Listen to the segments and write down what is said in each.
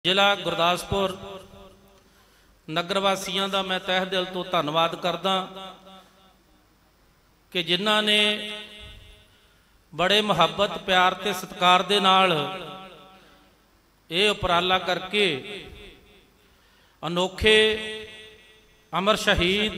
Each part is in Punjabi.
ਜ਼ਿਲ੍ਹਾ ਗੁਰਦਾਸਪੁਰ ਨਗਰ ਵਾਸੀਆਂ ਦਾ ਮੈਂ ਤਹਿ ਦਿਲ ਤੋਂ ਧੰਨਵਾਦ ਕਰਦਾ ਕਿ ਜਿਨ੍ਹਾਂ ਨੇ ਬੜੇ ਮੁਹੱਬਤ ਪਿਆਰ ਤੇ ਸਤਿਕਾਰ ਦੇ ਨਾਲ ਇਹ ਉਪਰਾਲਾ ਕਰਕੇ ਅਨੋਖੇ ਅਮਰ ਸ਼ਹੀਦ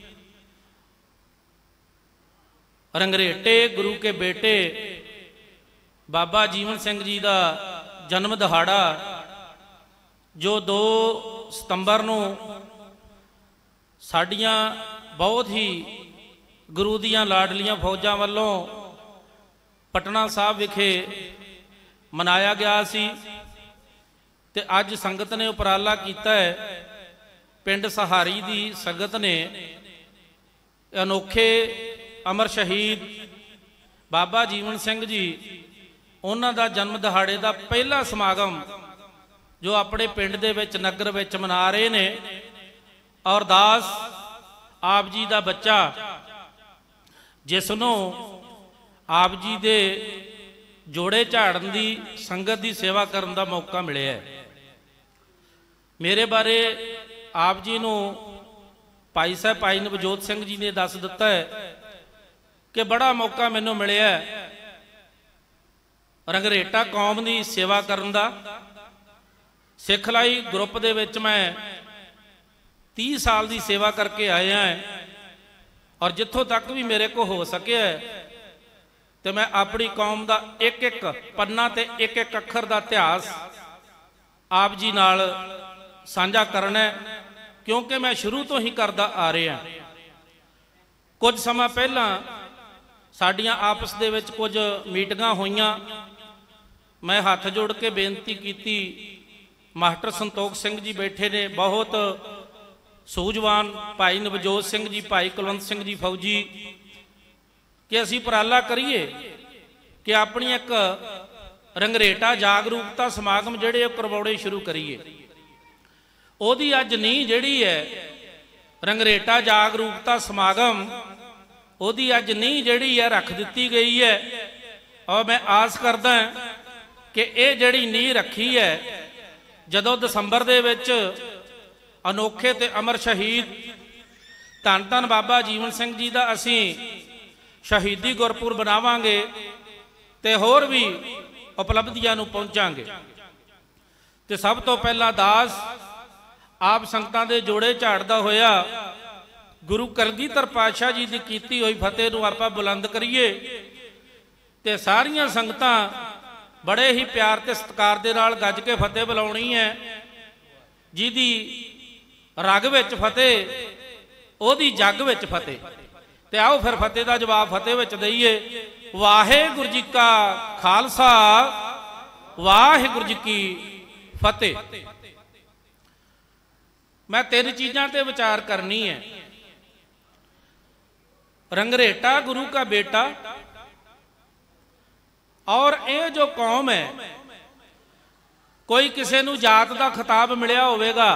रंगरेटे गुरु के बेटे बाबा जीवन सिंह जी का जन्म दिहाड़ा जो 2 सितंबर नूं साडियां बहुत ही गुरु दियां लाडलियां फौजां वालों पटना साहब विखे मनाया गया सी ते अज संगत ने उपराला कीता है। पिंड सहारी दी संगत ने अनोखे अमर शहीद बाबा जीवन सिंह जी उन्हां दा जन्म दिहाड़े का पहला समागम जो अपने पिंड दे विच नगर विच मना रहे ने और दास आप जी का बच्चा जिसनों आप जी दे जोड़े झाड़न की संगत की सेवा करने का मौका मिले है। मेरे बारे आप जी नूं भाई साहब भाई नवजोत सिंह जी ने दस दिता है कि बड़ा मौका मैनू मिले रंगरेटा कौम की सेवा करन दा। सिखलाई ग्रुप दे विच मैं 30 साल की सेवा करके आया है और जिथों तक भी मेरे को हो सके तो मैं अपनी कौम का एक एक पन्ना ते एक एक अखर का इतिहास आप जी नाल साझा करना है, क्योंकि मैं शुरू तो ही करता आ रहा। कुछ समय पहला साडियां आपस दे विच कुछ मीटिंगां होईयां। मैं हाथ जोड़ के बेनती की, मास्टर संतोख सिंह जी बैठे ने, बहुत सूझवान भाई नवजोत सिंह जी, भाई कुलवंत सिंह जी फौजी, कि असी उपराला करिए कि अपनी एक रंगरेटा जागरूकता समागम जिहड़े करवाउणे शुरू करिए। ओदी अज नींह जिहड़ी है रंगरेटा जागरूकता समागम ओदी अज नींह जिहड़ी है रख दिती गई है और मैं आस करदा कि ये जिहड़ी नींह रखी है जदों दसंबर दे विच अनोखे ते अमर शहीद धन धन बाबा जीवन सिंह जी का असी शहीदी गुरपुरब बनावांगे ते होर भी उपलब्धियां नूं पहुंचांगे। ते सब तो पहला दास आप संगतां दे जोड़े झाड़दा होया गुरु कलगीधर पातशाह जी की कीती हुई फतेह नूं आपां बुलंद करिए ते सारियां संगतां बड़े ही प्यार ते सत्कार दे नाल गज के फतेह बुलाउणी है। जिहदी रग विच फतेह ओहदी जग विच फतेह। ते आओ फिर फतेह दा जवाब फतेह विच दईए। वाहिगुरू जी का खालसा वाहिगुरू जी की फतेह। मैं 3 चीज़ां ते विचार करनी है। रंगरेटा गुरु का बेटा और ये जो कौम है, कोई किसी नूं जात का खिताब मिलिया होवेगा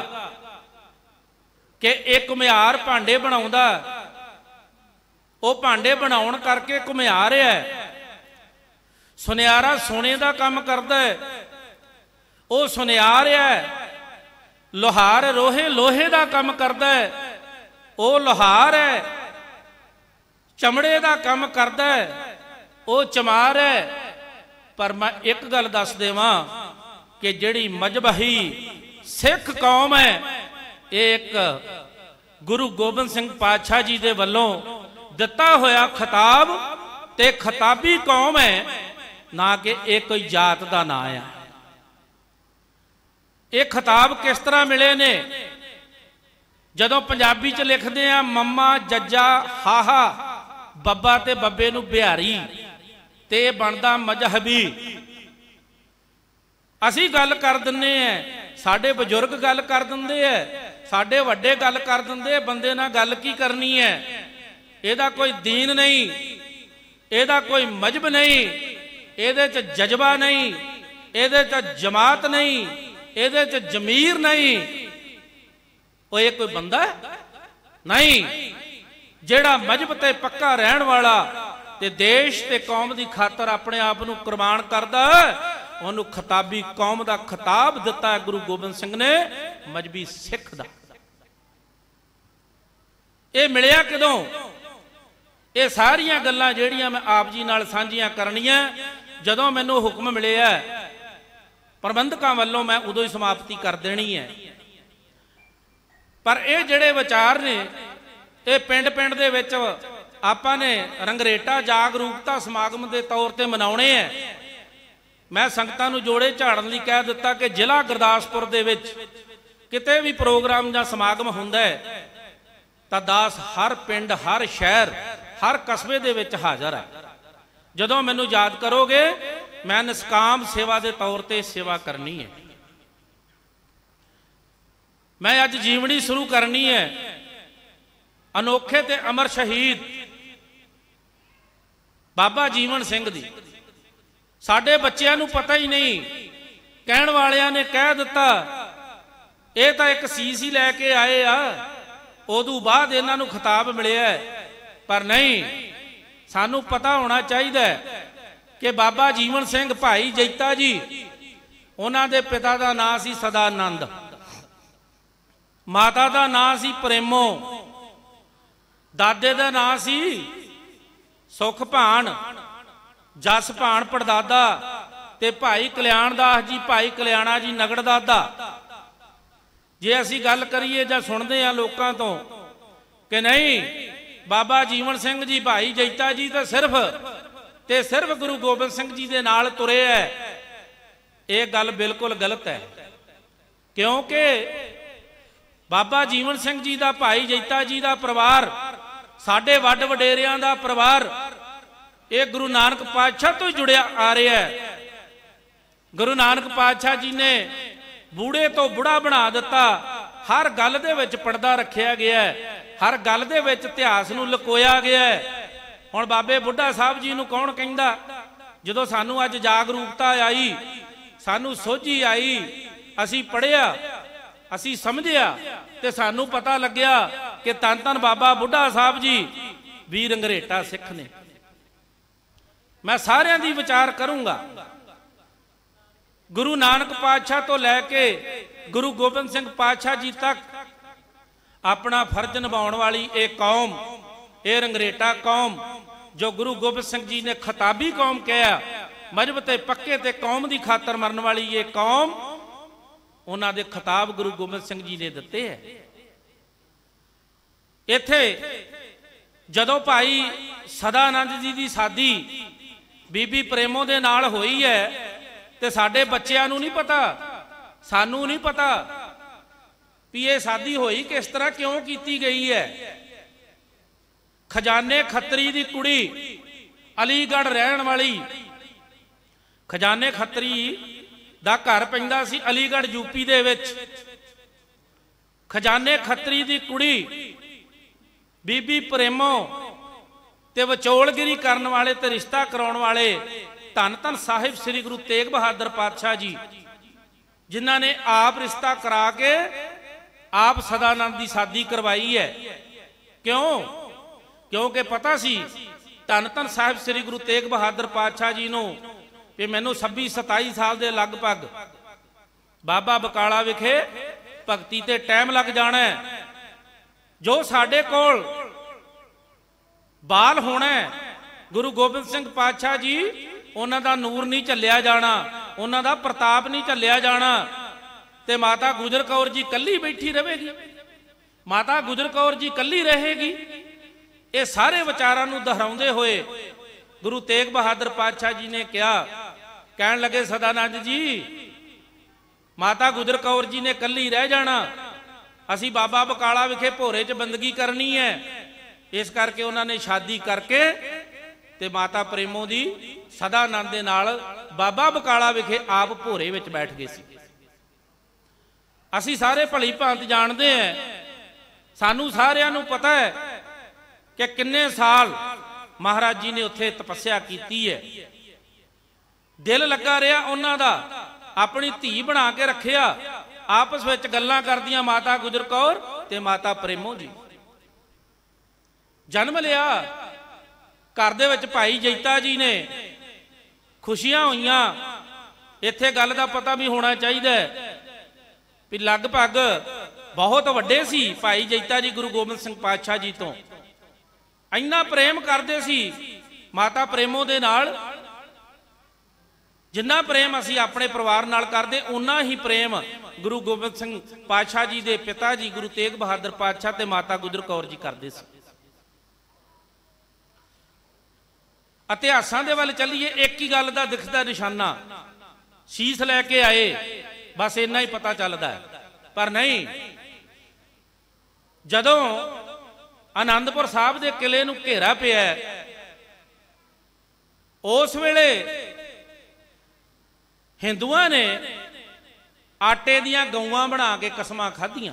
कि एक घुमियार भांडे बनाउंदा, वो भांडे बनाउण करके घुमियार है। सुनियारा सोने का काम करदा है, वो सुनियार है। लोहार लोहे का काम करदा है, वो लोहार है। चमड़े का काम करदा है, वो चमार है। पर मैं एक गल दस देवां कि जिहड़ी मजहबी सिख कौम है, एक गुरु गोबिंद सिंह पातशाह जी दे वल्लों दिता होया खिताब ते खिताबी कौम है, ना कि एक कोई जात का ना है। ये खिताब किस तरह मिले ने? जदों पंजाबी च लिखते हैं मम्मा जज्जा हाहा बब्बा ते बब्बे नूं बिहारी ते बनदा मजहबी। असी गल कर दिंदे हैं, साडे बजुर्ग गल कर दिंदे है, साडे वड्डे गल कर दिंदे, बंदे नाल गल की करनी है? इहदा कोई दीन नहीं, इहदा कोई मजहब नहीं, इहदे च जज्बा नहीं, इहदे च जमात नहीं, इहदे च जमीर नहीं। वो ये कोई बंदा नहीं जिहड़ा मजहब ते पक्का रहन वाला ते देश ते कौम की खातर अपने आप नूं कुर्बान करदा, ਉਹਨੂੰ ਖਿਤਾਬੀ ਕੌਮ ਦਾ ਖਿਤਾਬ ਦਿੱਤਾ ਗੁਰੂ ਗੋਬਿੰਦ ਸਿੰਘ ਨੇ, ਮਜ਼੍ਹਬੀ ਸਿੱਖ ਦਾ। ਇਹ ਮਿਲਿਆ ਕਦੋਂ? ਇਹ ਸਾਰੀਆਂ ਗੱਲਾਂ ਜਿਹੜੀਆਂ ਮੈਂ ਆਪ ਜੀ ਨਾਲ ਸਾਂਝੀਆਂ ਕਰਨੀਆਂ, ਜਦੋਂ ਮੈਨੂੰ ਹੁਕਮ ਮਿਲਿਆ ਪ੍ਰਬੰਧਕਾਂ ਵੱਲੋਂ, ਮੈਂ ਉਦੋਂ ਹੀ ਸਮਾਪਤੀ ਕਰ ਦੇਣੀ ਹੈ। ਪਰ ਇਹ ਜਿਹੜੇ ਵਿਚਾਰ ਨੇ, ਇਹ ਪਿੰਡ ਪਿੰਡ ਦੇ ਵਿੱਚ ਆਪਾਂ ਨੇ ਰੰਗਰੇਟਾ ਜਾਗਰੂਕਤਾ ਸਮਾਗਮ ਦੇ ਤੌਰ ਤੇ ਮਨਾਉਣੇ ਹੈ। ਮੈਂ ਸੰਗਤਾਂ ਨੂੰ ਜੋੜੇ ਝਾੜਨ ਲਈ ਕਹਿ ਦਿੱਤਾ ਕਿ ਜ਼ਿਲ੍ਹਾ ਗੁਰਦਾਸਪੁਰ ਦੇ ਵਿੱਚ ਕਿਤੇ ਵੀ ਪ੍ਰੋਗਰਾਮ ਜਾਂ ਸਮਾਗਮ ਹੁੰਦਾ ਹੈ ਤਾਂ ਦਾਸ ਹਰ ਪਿੰਡ, ਹਰ ਸ਼ਹਿਰ, ਹਰ ਕਸਬੇ ਦੇ ਵਿੱਚ ਹਾਜ਼ਰ ਹੈ। ਜਦੋਂ ਮੈਨੂੰ ਯਾਦ ਕਰੋਗੇ, ਮੈਂ ਨਿਸਕਾਮ ਸੇਵਾ ਦੇ ਤੌਰ ਤੇ ਸੇਵਾ ਕਰਨੀ ਹੈ। ਮੈਂ ਅੱਜ ਜੀਵਨੀ ਸ਼ੁਰੂ ਕਰਨੀ ਹੈ ਅਨੋਖੇ ਤੇ ਅਮਰ ਸ਼ਹੀਦ ਬਾਬਾ ਜੀਵਨ ਸਿੰਘ ਦੀ। ਸਾਡੇ ਬੱਚਿਆਂ ਨੂੰ ਪਤਾ ਹੀ ਨਹੀਂ, ਕਹਿਣ ਵਾਲਿਆਂ ਨੇ ਕਹਿ ਦਿੱਤਾ ਇਹ ਤਾਂ ਇੱਕ ਸੀਸ ਹੀ ਲੈ ਕੇ ਆਏ ਆ, ਉਦੋਂ ਬਾਅਦ ਇਹਨਾਂ ਨੂੰ ਖਿਤਾਬ ਮਿਲਿਆ। ਪਰ ਨਹੀਂ, ਸਾਨੂੰ ਪਤਾ ਹੋਣਾ ਚਾਹੀਦਾ ਕਿ ਬਾਬਾ ਜੀਵਨ ਸਿੰਘ ਭਾਈ ਜੈਤਾ ਜੀ, ਉਹਨਾਂ ਦੇ ਪਿਤਾ ਦਾ ਨਾਂ ਸੀ ਸਦਾਨੰਦ, ਮਾਤਾ ਦਾ ਨਾਂ ਸੀ ਪ੍ਰੇਮੋ, ਦਾਦੇ ਦਾ ਨਾਂ ਸੀ ਸੁਖਭਾਨ, ਜਸਭਾਨ ਪੜਦਾਦਾ, ਤੇ ਭਾਈ ਕਲਿਆਣ ਦਾਸ ਜੀ, ਭਾਈ ਕਲਿਆਣਾ ਜੀ ਨਗੜ ਦਾਦਾ। ਜੇ ਅਸੀਂ ਗੱਲ ਕਰੀਏ ਜਾਂ ਸੁਣਦੇ ਆ ਲੋਕਾਂ ਤੋਂ ਕਿ ਨਹੀਂ ਬਾਬਾ ਜੀਵਨ ਸਿੰਘ ਜੀ ਭਾਈ ਜੈਤਾ ਜੀ ਤਾਂ ਸਿਰਫ ਗੁਰੂ ਗੋਬਿੰਦ ਸਿੰਘ ਜੀ ਦੇ ਨਾਲ ਤੁਰੇ ਹੈ, ਇਹ ਗੱਲ ਬਿਲਕੁਲ ਗਲਤ ਹੈ। ਕਿਉਂਕਿ ਬਾਬਾ ਜੀਵਨ ਸਿੰਘ ਜੀ ਦਾ, ਭਾਈ ਜੈਤਾ ਜੀ ਦਾ ਪਰਿਵਾਰ, ਸਾਡੇ ਵੱਡ ਵਡੇਰਿਆਂ ਦਾ ਪਰਿਵਾਰ, ਇਹ ਗੁਰੂ ਨਾਨਕ ਪਾਤਸ਼ਾਹ ਤੋਂ ਜੁੜਿਆ ਆ ਰਿਹਾ ਹੈ। ਗੁਰੂ ਨਾਨਕ ਪਾਤਸ਼ਾਹ ਜੀ ਨੇ ਬੂੜੇ ਤੋਂ ਬੁੜਾ ਬਣਾ ਦਿੱਤਾ। ਹਰ ਗੱਲ ਦੇ ਵਿੱਚ ਪਰਦਾ ਰੱਖਿਆ ਗਿਆ, ਹਰ ਗੱਲ ਦੇ ਵਿੱਚ ਇਤਿਹਾਸ ਨੂੰ ਲੁਕੋਇਆ ਗਿਆ। ਹੁਣ ਬਾਬੇ ਬੁੱਢਾ ਸਾਹਿਬ ਜੀ ਨੂੰ ਕੌਣ ਕਹਿੰਦਾ? ਜਦੋਂ ਸਾਨੂੰ ਅੱਜ ਜਾਗਰੂਕਤਾ ਆਈ, ਸਾਨੂੰ ਸੋਝੀ ਆਈ, ਅਸੀਂ ਪੜ੍ਹਿਆ, ਅਸੀਂ ਸਮਝਿਆ, ਤੇ ਸਾਨੂੰ ਪਤਾ ਲੱਗਿਆ ਕਿ ਧੰਨ ਧੰਨ ਬਾਬਾ ਬੁੱਢਾ ਸਾਹਿਬ ਜੀ ਵੀ ਰੰਗਰੇਟਾ ਸਿੱਖ ਨੇ। ਮੈਂ ਸਾਰਿਆਂ ਦੀ ਵਿਚਾਰ ਕਰੂੰਗਾ। ਗੁਰੂ ਨਾਨਕ ਪਾਤਸ਼ਾਹ ਤੋਂ ਲੈ ਕੇ ਗੁਰੂ ਗੋਬਿੰਦ ਸਿੰਘ ਪਾਤਸ਼ਾਹ ਜੀ ਤੱਕ ਆਪਣਾ ਫਰਜ਼ ਨਿਭਾਉਣ ਵਾਲੀ ਇਹ ਕੌਮ, ਇਹ ਰੰਗਰੇਟਾ ਕੌਮ, ਜੋ ਗੁਰੂ ਗੋਬਿੰਦ ਸਿੰਘ ਜੀ ਨੇ ਖਿਤਾਬੀ ਕੌਮ ਕਿਹਾ, ਮਜ਼ਹਬ ਤੇ ਪੱਕੇ ਤੇ ਕੌਮ ਦੀ ਖਾਤਰ ਮਰਨ ਵਾਲੀ ਇਹ ਕੌਮ, ਉਹਨਾਂ ਦੇ ਖਿਤਾਬ ਗੁਰੂ ਗੋਬਿੰਦ ਸਿੰਘ ਜੀ ਨੇ ਦਿੱਤੇ ਹੈ। ਇੱਥੇ ਜਦੋਂ ਭਾਈ ਸਦਾਨੰਦ ਜੀ ਦੀ ਸਾਦੀ ਬੀਬੀ ਪ੍ਰੇਮੋ ਦੇ ਨਾਲ ਹੋਈ ਹੈ, ਤੇ ਸਾਡੇ ਬੱਚਿਆਂ ਨੂੰ ਨਹੀਂ ਪਤਾ, ਸਾਨੂੰ ਨਹੀਂ ਪਤਾ ਵੀ ਇਹ ਸਾਦੀ ਹੋਈ ਕਿਸ ਤਰ੍ਹਾਂ, ਕਿਉਂ ਕੀਤੀ ਗਈ ਹੈ। ਖਜ਼ਾਨੇ ਖੱਤਰੀ ਦੀ ਕੁੜੀ, ਅਲੀਗੜ੍ਹ ਰਹਿਣ ਵਾਲੀ, ਖਜ਼ਾਨੇ ਖੱਤਰੀ ਦਾ ਘਰ ਪੈਂਦਾ ਸੀ ਅਲੀਗੜ੍ਹ ਯੂਪੀ ਦੇ ਵਿੱਚ। ਖਜ਼ਾਨੇ ਖੱਤਰੀ ਦੀ ਕੁੜੀ ਬੀਬੀ ਪ੍ਰੇਮੋ ਤੇ ਵਿਚੋਲਗਿਰੀ ਕਰਨ ਵਾਲੇ ਤੇ ਰਿਸ਼ਤਾ ਕਰਾਉਣ ਵਾਲੇ ਧੰਨ ਧੰਨ ਸਾਹਿਬ ਸ੍ਰੀ ਗੁਰੂ ਤੇਗ ਬਹਾਦਰ ਪਾਤਸ਼ਾਹ ਜੀ, ਜਿਨ੍ਹਾਂ ਨੇ ਆਪ ਰਿਸ਼ਤਾ ਕਰਾ ਕੇ ਆਪ ਸਦਾਨੰਦ ਦੀ ਸਾਦੀ ਕਰਵਾਈ ਹੈ। ਕਿਉਂ? ਕਿਉਂਕਿ ਪਤਾ ਸੀ ਧੰਨ ਧੰਨ ਸਾਹਿਬ ਸ੍ਰੀ ਗੁਰੂ ਤੇਗ ਬਹਾਦਰ ਪਾਤਸ਼ਾਹ ਜੀ ਨੂੰ ਕਿ ਮੈਨੂੰ 26-27 ਸਾਲ ਦੇ ਲਗਭਗ ਬਾਬਾ ਬਕਾਲਾ ਵਿਖੇ ਭਗਤੀ ਤੇ ਟਾਈਮ ਲੱਗ ਜਾਣਾ। ਜੋ ਸਾਡੇ ਕੋਲ ਬਾਲ ਹੋਣਾ, ਗੁਰੂ ਗੋਬਿੰਦ ਸਿੰਘ ਪਾਤਸ਼ਾਹ ਜੀ, ਉਹਨਾਂ ਦਾ ਨੂਰ ਨਹੀਂ ਝੱਲਿਆ ਜਾਣਾ, ਉਹਨਾਂ ਦਾ ਪ੍ਰਤਾਪ ਨਹੀਂ ਝੱਲਿਆ ਜਾਣਾ, ਤੇ ਮਾਤਾ ਗੁਜਰ ਕੌਰ ਜੀ ਕੱਲੀ ਬੈਠੀ ਰਹੇਗੀ, ਮਾਤਾ ਗੁਜਰ ਕੌਰ ਜੀ ਕੱਲੀ ਰਹੇਗੀ। ਇਹ ਸਾਰੇ ਵਿਚਾਰਾਂ ਨੂੰ ਦੁਹਰਾਉਂਦੇ ਹੋਏ ਗੁਰੂ ਤੇਗ ਬਹਾਦਰ ਪਾਤਸ਼ਾਹ ਜੀ ਨੇ ਕਿਹਾ, ਕਹਿਣ ਲੱਗੇ ਸਦਾਨੰਦ ਜੀ, ਮਾਤਾ ਗੁਜਰ ਕੌਰ ਜੀ ਨੇ ਕੱਲੀ ਰਹਿ ਜਾਣਾ, ਅਸੀਂ ਬਾਬਾ ਬਕਾਲਾ ਵਿਖੇ ਭੋਰੇ 'ਚ ਬੰਦਗੀ ਕਰਨੀ ਹੈ। ਇਸ ਕਰਕੇ ਉਹਨਾਂ ਨੇ ਸ਼ਾਦੀ ਕਰਕੇ ਤੇ ਮਾਤਾ ਪ੍ਰੇਮੋ ਦੀ ਸਦਾਨੰਦ ਦੇ ਨਾਲ ਬਾਬਾ ਬਕਾਲਾ ਵਿਖੇ ਆਪ ਭੋਰੇ ਵਿੱਚ ਬੈਠ ਗਏ ਸੀ। ਅਸੀਂ ਸਾਰੇ ਭਲੀ ਭਾਂਤ ਜਾਣਦੇ ਹਾਂ, ਸਾਨੂੰ ਸਾਰਿਆਂ ਨੂੰ ਪਤਾ ਹੈ ਕਿ ਕਿੰਨੇ ਸਾਲ ਮਹਾਰਾਜ ਜੀ ਨੇ ਉੱਥੇ ਤਪੱਸਿਆ ਕੀਤੀ ਹੈ। ਦਿਲ ਲੱਗਾ ਰਿਹਾ ਉਹਨਾਂ ਦਾ, ਆਪਣੀ ਧੀ ਬਣਾ ਕੇ ਰੱਖਿਆ। ਆਪਸ ਵਿੱਚ ਗੱਲਾਂ ਕਰਦੀਆਂ ਮਾਤਾ ਗੁਜਰ ਕੌਰ ਤੇ ਮਾਤਾ ਪ੍ਰੇਮੋ ਜੀ। ਜਨਮ ਲਿਆ ਘਰ ਦੇ ਵਿੱਚ ਭਾਈ ਜੈਤਾ ਜੀ ਨੇ, ਖੁਸ਼ੀਆਂ ਹੋਈਆਂ, ਇੱਥੇ ਗੱਲ ਦਾ ਪਤਾ ਵੀ ਹੋਣਾ ਚਾਹੀਦਾ ਵੀ ਲਗਭਗ ਬਹੁਤ ਵੱਡੇ ਸੀ ਭਾਈ ਜੈਤਾ ਜੀ ਗੁਰੂ ਗੋਬਿੰਦ ਸਿੰਘ ਪਾਤਸ਼ਾਹ ਜੀ ਤੋਂ। ਇੰਨਾ ਪ੍ਰੇਮ ਕਰਦੇ ਸੀ ਮਾਤਾ ਪ੍ਰੇਮੋ ਦੇ ਨਾਲ, ਜਿੰਨਾ ਪ੍ਰੇਮ ਅਸੀਂ ਆਪਣੇ ਪਰਿਵਾਰ ਨਾਲ ਕਰਦੇ ਉਨਾ ਹੀ ਪ੍ਰੇਮ ਗੁਰੂ ਗੋਬਿੰਦ ਸਿੰਘ ਪਾਤਸ਼ਾਹ ਜੀ ਦੇ ਪਿਤਾ ਜੀ ਗੁਰੂ ਤੇਗ ਬਹਾਦਰ ਪਾਤਸ਼ਾਹ ਤੇ ਮਾਤਾ ਗੁਜਰ ਕੌਰ ਜੀ ਕਰਦੇ ਸੀ। ਇਤਿਹਾਸਾਂ ਦੇ ਵੱਲ ਚੱਲੀਏ, ਇੱਕ ਹੀ ਗੱਲ ਦਾ ਦਿਖਦਾ ਨਿਸ਼ਾਨਾ, ਸ਼ੀਸ਼ ਲੈ ਕੇ ਆਏ, ਬਸ ਇੰਨਾ ਹੀ ਪਤਾ ਚੱਲਦਾ ਹੈ। ਪਰ ਨਹੀਂ, ਜਦੋਂ ਆਨੰਦਪੁਰ ਸਾਹਿਬ ਦੇ ਕਿਲੇ ਨੂੰ ਘੇਰਾ ਪਿਆ, ਉਸ ਵੇਲੇ ਹਿੰਦੂਆਂ ਨੇ ਆਟੇ ਦੀਆਂ ਗਊਆਂ ਬਣਾ ਕੇ ਕਸਮਾਂ ਖਾਧੀਆਂ,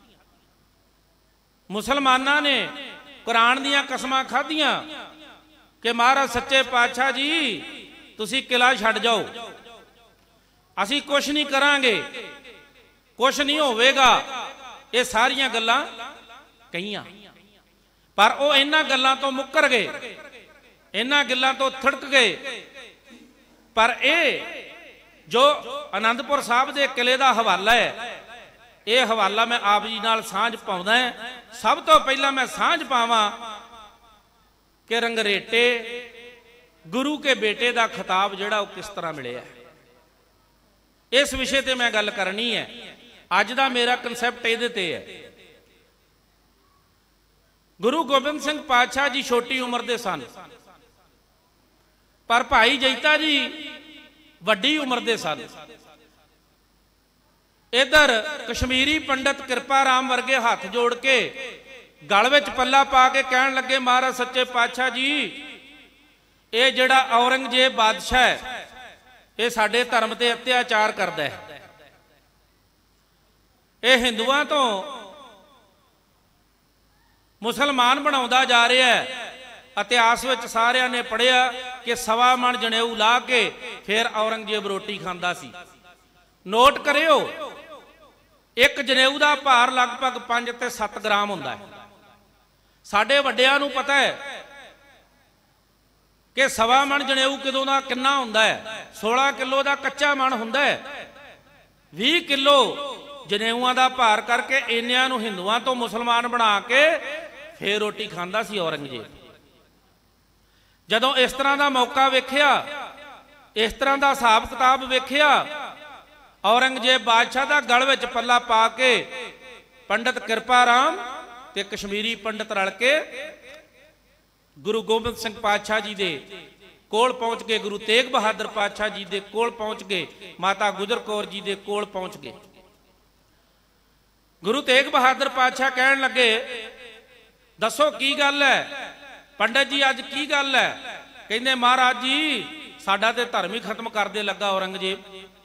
ਮੁਸਲਮਾਨਾਂ ਨੇ ਕੁਰਾਨ ਦੀਆਂ ਕਸਮਾਂ ਖਾਧੀਆਂ ਕਿ ਮਹਾਰਾਜ ਸੱਚੇ ਪਾਤਸ਼ਾਹ ਜੀ ਤੁਸੀਂ ਕਿਲਾ ਛੱਡ ਜਾਓ, ਅਸੀਂ ਕੁਛ ਨਹੀਂ ਕਰਾਂਗੇ, ਕੁਛ ਨਹੀਂ ਹੋਵੇਗਾ। ਇਹ ਸਾਰੀਆਂ ਗੱਲਾਂ ਕਹੀਆਂ, ਪਰ ਉਹ ਇਹਨਾਂ ਗੱਲਾਂ ਤੋਂ ਮੁੱਕਰ ਗਏ, ਇਹਨਾਂ ਗੱਲਾਂ ਤੋਂ ਥੜਕ ਗਏ। ਪਰ ਇਹ ਜੋ ਆਨੰਦਪੁਰ ਸਾਹਿਬ ਦੇ ਕਿਲੇ ਦਾ ਹਵਾਲਾ ਹੈ, ਇਹ ਹਵਾਲਾ ਮੈਂ ਆਪ ਜੀ ਨਾਲ ਸਾਂਝ ਪਾਉਂਦਾ। ਸਭ ਤੋਂ ਪਹਿਲਾਂ ਮੈਂ ਸਾਂਝ ਪਾਵਾਂ ਕਿ ਰੰਗਰੇਟੇ ਗੁਰੂ ਕੇ ਬੇਟੇ ਦਾ ਖਿਤਾਬ ਜਿਹੜਾ ਉਹ ਕਿਸ ਤਰ੍ਹਾਂ ਮਿਲਿਆ, ਇਸ ਵਿਸ਼ੇ ਤੇ ਮੈਂ ਗੱਲ ਕਰਨੀ ਹੈ। ਅੱਜ ਦਾ ਮੇਰਾ ਕਨਸੈਪਟ ਇਹਦੇ ਤੇ ਹੈ। ਗੁਰੂ ਗੋਬਿੰਦ ਸਿੰਘ ਪਾਤਸ਼ਾਹ ਜੀ ਛੋਟੀ ਉਮਰ ਦੇ ਸਨ, ਪਰ ਭਾਈ ਜੈਤਾ ਜੀ ਵੱਡੀ ਉਮਰ ਦੇ ਸਨ। ਇਧਰ ਕਸ਼ਮੀਰੀ ਪੰਡਤ ਕਿਰਪਾ ਰਾਮ ਵਰਗੇ ਹੱਥ ਜੋੜ ਕੇ ਗਲ ਵਿੱਚ ਪੱਲਾ ਪਾ ਕੇ ਕਹਿਣ ਲੱਗੇ, ਮਹਾਰਾਜ ਸੱਚੇ ਪਾਤਸ਼ਾਹ ਜੀ ਇਹ ਜਿਹੜਾ ਔਰੰਗਜ਼ੇਬ ਬਾਦਸ਼ਾਹ ਹੈ ਇਹ ਸਾਡੇ ਧਰਮ ਤੇ ਅਤਿਆਚਾਰ ਕਰਦਾ ਹੈ, ਇਹ ਹਿੰਦੂਆਂ ਤੋਂ ਮੁਸਲਮਾਨ ਬਣਾਉਂਦਾ ਜਾ ਰਿਹਾ ਹੈ। ਇਤਿਹਾਸ ਵਿੱਚ ਸਾਰਿਆਂ ਨੇ ਪੜ੍ਹਿਆ ਕਿ 1.25 ਮਣ ਜਨੇਊ ਲਾ ਕੇ ਫਿਰ ਔਰੰਗਜ਼ੇਬ ਰੋਟੀ ਖਾਂਦਾ ਸੀ। ਨੋਟ ਕਰਿਓ, ਇੱਕ ਜਨੇਊ ਦਾ ਭਾਰ ਲਗਭਗ 5 ਤੇ 7 ਗ੍ਰਾਮ ਹੁੰਦਾ ਹੈ। ਸਾਡੇ ਵੱਡਿਆਂ ਨੂੰ ਪਤਾ ਹੈ ਕਿ 1.25 ਮਣ ਜਨੇਊ ਕਿਦੋਂ ਦਾ ਕਿੰਨਾ ਹੁੰਦਾ ਹੈ। 16 ਕਿਲੋ ਦਾ ਕੱਚਾ ਮਣ ਹੁੰਦਾ ਹੈ। 20 ਕਿਲੋ ਜਨੇਊਆਂ ਦਾ ਭਾਰ ਕਰਕੇ ਇੰਨਿਆਂ ਨੂੰ ਹਿੰਦੂਆਂ ਤੋਂ ਮੁਸਲਮਾਨ ਬਣਾ ਕੇ ਫੇਰ ਰੋਟੀ ਖਾਂਦਾ ਸੀ ਔਰੰਗਜ਼ੇਬ। ਜਦੋਂ ਇਸ ਤਰ੍ਹਾਂ ਦਾ ਮੌਕਾ ਵੇਖਿਆ, ਇਸ ਤਰ੍ਹਾਂ ਦਾ ਹਿਸਾਬ ਕਿਤਾਬ ਵੇਖਿਆ, ਔਰੰਗਜ਼ੇਬ ਬਾਦਸ਼ਾਹ ਦਾ ਗਲ ਵਿੱਚ ਪੱਲਾ ਪਾ ਕੇ ਪੰਡਤ ਕਿਰਪਾ ਰਾਮ ਤੇ ਕਸ਼ਮੀਰੀ ਪੰਡਤ ਰਲ ਕੇ ਗੁਰੂ ਗੋਬਿੰਦ ਸਿੰਘ ਪਾਤਸ਼ਾਹ ਜੀ ਦੇ ਕੋਲ ਪਹੁੰਚ ਗਏ, ਗੁਰੂ ਤੇਗ ਬਹਾਦਰ ਪਾਤਸ਼ਾਹ ਜੀ ਦੇ ਕੋਲ ਪਹੁੰਚ ਗਏ, ਮਾਤਾ ਗੁਜਰ ਕੌਰ ਜੀ ਦੇ ਕੋਲ ਪਹੁੰਚ ਗਏ। ਗੁਰੂ ਤੇਗ ਬਹਾਦਰ ਪਾਤਸ਼ਾਹ ਕਹਿਣ ਲੱਗੇ, ਦੱਸੋ ਕੀ ਗੱਲ ਹੈ ਪੰਡਤ ਜੀ, ਅੱਜ ਕੀ ਗੱਲ ਹੈ? ਕਹਿੰਦੇ ਮਹਾਰਾਜ ਜੀ ਸਾਡਾ ਤੇ ਧਰਮ ਹੀ ਖਤਮ ਕਰਦੇ ਲੱਗਾ ਔਰੰਗਜ਼ੇਬ।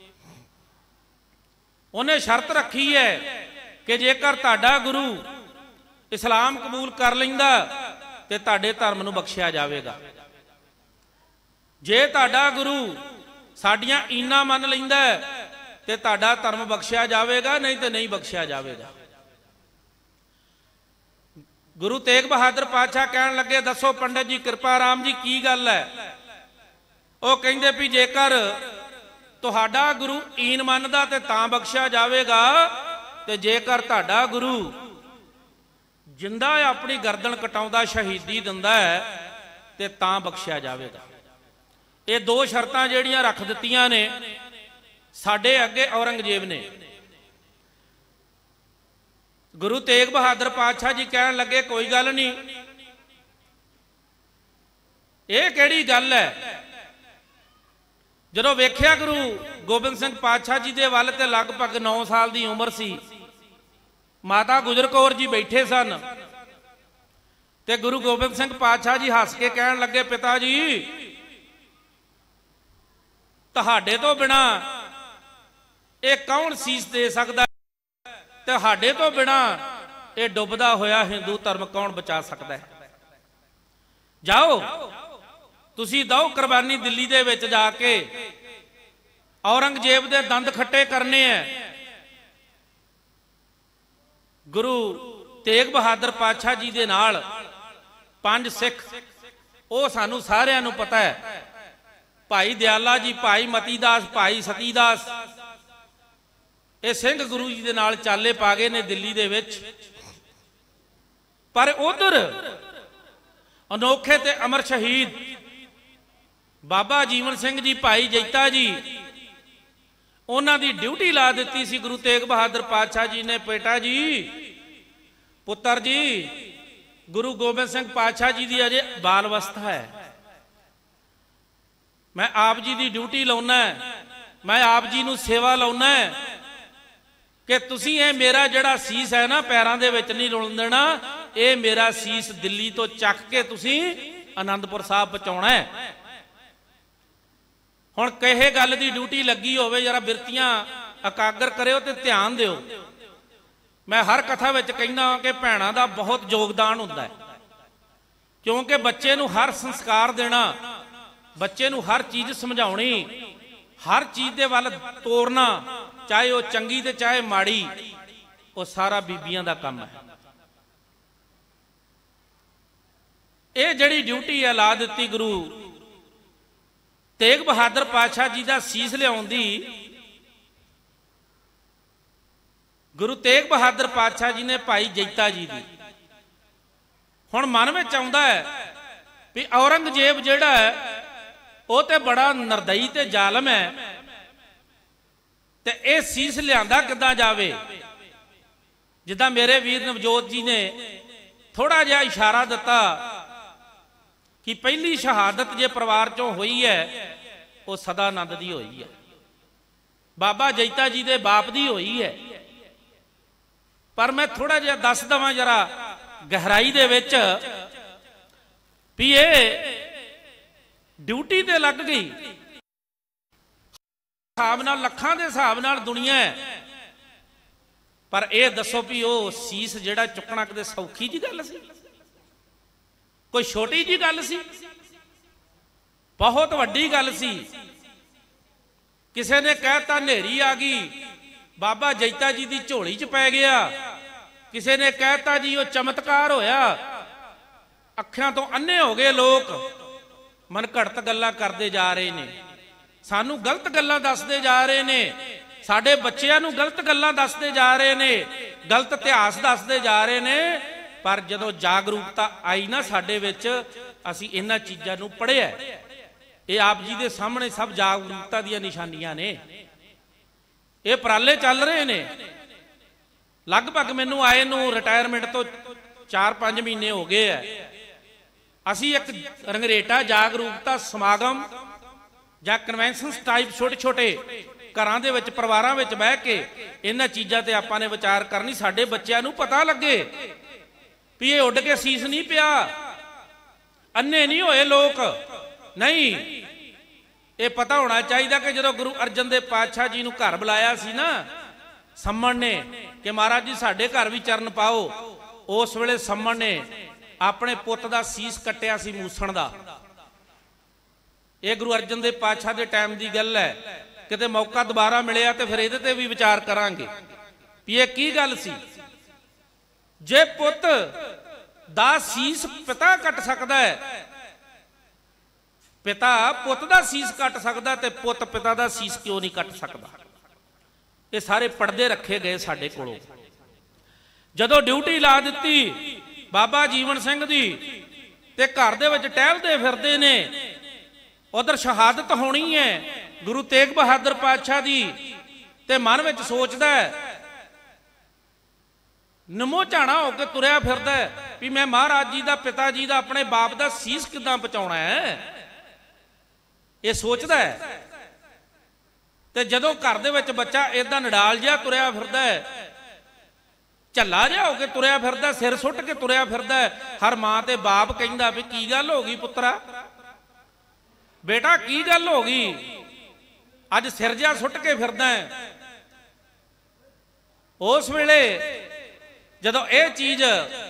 ਉਹਨੇ ਸ਼ਰਤ ਰੱਖੀ ਹੈ ਕਿ ਜੇਕਰ ਤੁਹਾਡਾ ਗੁਰੂ ਇਸਲਾਮ ਕਬੂਲ ਕਰ ਲੈਂਦਾ ਤੇ ਤੁਹਾਡੇ ਧਰਮ ਨੂੰ ਬਖਸ਼ਿਆ ਜਾਵੇਗਾ, ਜੇ ਤੁਹਾਡਾ ਗੁਰੂ ਸਾਡੀਆਂ ਈਨਾਂ ਮੰਨ ਲੈਂਦਾ ਤੇ ਤੁਹਾਡਾ ਧਰਮ ਬਖਸ਼ਿਆ ਜਾਵੇਗਾ, ਨਹੀਂ ਤੇ ਨਹੀਂ ਬਖਸ਼ਿਆ ਜਾਵੇਗਾ। ਗੁਰੂ ਤੇਗ ਬਹਾਦਰ ਪਾਤਸ਼ਾਹ ਕਹਿਣ ਲੱਗੇ, ਦੱਸੋ ਪੰਡਤ ਜੀ ਕਿਰਪਾ ਰਾਮ ਜੀ ਕੀ ਗੱਲ ਹੈ? ਉਹ ਕਹਿੰਦੇ ਵੀ ਜੇਕਰ ਤੁਹਾਡਾ ਗੁਰੂ ਈਨ ਮੰਨਦਾ ਤੇ ਤਾਂ ਬਖਸ਼ਿਆ ਜਾਵੇਗਾ, ਤੇ ਜੇਕਰ ਤੁਹਾਡਾ ਗੁਰੂ ਜਿੰਦਾ ਆਪਣੀ ਗਰਦਨ ਕਟਾਉਂਦਾ ਸ਼ਹੀਦੀ ਦਿੰਦਾ ਹੈ ਤੇ ਤਾਂ ਬਖਸ਼ਿਆ ਜਾਵੇਗਾ। ਇਹ ਦੋ ਸ਼ਰਤਾਂ ਜਿਹੜੀਆਂ ਰੱਖ ਦਿੱਤੀਆਂ ਨੇ ਸਾਡੇ ਅੱਗੇ ਔਰੰਗਜ਼ੇਬ ਨੇ। ਗੁਰੂ ਤੇਗ ਬਹਾਦਰ ਪਾਤਸ਼ਾਹ ਜੀ ਕਹਿਣ ਲੱਗੇ, ਕੋਈ ਗੱਲ ਨਹੀਂ, ਇਹ ਕਿਹੜੀ ਗੱਲ ਹੈ? ਜਦੋਂ ਵੇਖਿਆ ਗੁਰੂ ਗੋਬਿੰਦ ਸਿੰਘ ਪਾਤਸ਼ਾਹ ਜੀ ਦੇ ਵੱਲ ਤੇ ਲਗਭਗ 9 ਸਾਲ ਦੀ ਉਮਰ ਸੀ, ਮਾਤਾ ਗੁਜਰ ਕੌਰ ਜੀ ਬੈਠੇ ਸਨ ਤੇ ਗੁਰੂ ਗੋਬਿੰਦ ਸਿੰਘ ਪਾਤਸ਼ਾਹ ਜੀ ਹੱਸ ਕੇ ਕਹਿਣ ਲੱਗੇ, ਪਿਤਾ ਜੀ ਤੁਹਾਡੇ ਤੋਂ ਬਿਨਾ ਇਹ ਕੌਣ ਸੀਸ ਦੇ ਸਕਦਾ? ਤੁਹਾਡੇ ਤੋਂ ਬਿਨਾ ਇਹ ਡੁੱਬਦਾ ਹੋਇਆ ਹਿੰਦੂ ਧਰਮ ਕੌਣ ਬਚਾ ਸਕਦਾ ਹੈ? ਜਾਓ ਤੁਸੀਂ ਦਿਓ ਕੁਰਬਾਨੀ, ਦਿੱਲੀ ਦੇ ਵਿੱਚ ਜਾ ਕੇ ਔਰੰਗਜ਼ੇਬ ਦੇ ਦੰਦ ਖੱਟੇ ਕਰਨੇ ਐ। ਗੁਰੂ ਤੇਗ ਬਹਾਦਰ ਪਾਤਸ਼ਾਹ ਜੀ ਦੇ ਨਾਲ 5 ਸਿੱਖ, ਉਹ ਸਾਨੂੰ ਸਾਰਿਆਂ ਨੂੰ ਪਤਾ ਹੈ भाई दयाला जी, भाई मतीदास, भाई सतीदास, ये सिंह गुरु जी दे नाल चाले पा गए ने दिल्ली दे विच। पर उधर अनोखे ते अमर शहीद बाबा जीवन सिंह जी, भाई जैता जी, उन्हां दी ड्यूटी ला दित्ती सी गुरु तेग बहादुर पातशाह जी ने। बेटा जी, पुत्र जी, गुरु गोबिंद सिंह पातशाह जी की अजे बाल अवस्था है, मैं आप जी की ड्यूटी लाउना, मैं आप जी नूं सेवा लाउना कि तुसीं ये मेरा जिहड़ा सीस है ना पैरां दे विच नहीं रुलण देना, ये मेरा सीस दिल्ली तो चक के तुसीं आनंदपुर साहब पहुंचाउणा है। हुण कहे गल दी ड्यूटी लगी होवे, जरा बिरतियां एकागर करियो ते ध्यान दिओ। मैं हर कथा विच कहना कि भैणां दा बहुत योगदान हुंदा है, क्योंकि बच्चे नूं हर संस्कार देना, बच्चे नूं हर चीज़ समझाउणी, हर चीज़ दे वल तोरना, चाहे वह चंगी ते चाहे माड़ी, वो सारा बीबियां दा काम है। ये जिहड़ी ड्यूटी है ला दित्ती गुरु तेग बहादुर पातशाह जी का सीस लियाउण दी, गुरु तेग बहादुर पातशाह जी ने भाई जैता जी की। हुण मन में आउंदा है भी औरंगजेब जिहड़ा है वो तो बड़ा निर्दयी ते जालम है, ते ये सीस लियांदा किद्दां जावे। जिद्दां मेरे वीर नवजोत जी ने थोड़ा जिहा इशारा दिता कि पहली शहादत जे परिवार चों होई है वो सदानंद दी होई है, बाबा जैता जी दे बाप दी होई है। पर मैं थोड़ा जिहा दस दवां जरा गहराई दे विच भी ये ड्यूटी ते लग गई, हिसाब नाल लखां दे हिसाब नाल दुनिया है। पर यह दसो भी वो सीस जिहड़ा चुकना कदे सौखी जी गल सी, कोई छोटी जी गल सी? बहुत वड्डी गल सी। किसी ने कहता नेरी आ गई, बाबा जैता जी की झोली च पै गया, किसी ने कहता जी वो चमत्कार होया, अखां तो अन्ने हो गए लोग, मन घड़त गल्लां करते जा रहे ने, सानू गलत गल्लां दसदे जा रहे ने, साडे बच्चिआं नू गलत गल्लां दसदे जा रहे ने, गलत इतिहास दसदे जा रहे ने। पर जदों जागरूकता आई ना साडे विच, असीं इन्हां चीज़ां नू पढ़िआ, ये आप जी दे सामने सब जागरूकता दीआं निशानियां ने। ये उपराले चल रहे ने, लगभग मैनू आए नू रिटायरमेंट तो 4-5 महीने हो गए है। असी एक रंगरेटा जागरूकता समागम जां कन्वेंशन टाइप छोटे छोटे घरां दे विच परिवारां विच बह के इन्हां चीज़ां ते आपां ने विचार करनी, साडे बच्चिआं नू पता लगे भी ये उड़ के सीस नहीं पिया, अन्ने नहीं होए लोग। नहीं, ये पता होना चाहिए कि जो गुरु अर्जन देव पातशाह जी नू घर बुलाया सी ना सम्मण ने कि महाराज जी साडे घर भी चरण पाओ, उस वेले सम्मण ने अपने पुत दा सीस कट्टिया सी मूसण दा। ये गुरु अर्जन देव पातशाह के टाइम की गल है, किते मौका दोबारा मिलिया तो फिर ये भी विचार करांगे भी ये की गल सी। जे पुत दा सीस पिता कट सकदा है, पिता पुत दा सीस कट सकदा ते पुत पिता दा सीस क्यों नहीं कट सकदा? ये सारे पढ़दे रखे गए साडे कोलों। जदों ड्यूटी ला दित्ती बाबा जीवन सिंह दी ते घर दे विच टहलदे फिरदे ने, उधर शहादत होनी है गुरु तेग बहादुर पातशाह दी, ते मन विच सोचदा है, नमो झाणा होकर तुरया फिरदा है भी मैं महाराज जी दा, पिता जी दा, अपने बाप दा सीस किदां पहुंचाउणा है, ये सोचदा है। ते जदों घर दे विच बच्चा इदां नडाल जिहा तुरया फिरदा है, झल्ला जिहा होके तुरया फिरदा, सिर सुट के तुरया फिरदा है, हर मां ते बाप कहिंदा भी की गल हो गई पुत्रा, बेटा की गल हो गई, अज सिर जिहा सुट के फिरदा है। उस वेले जदों यह चीज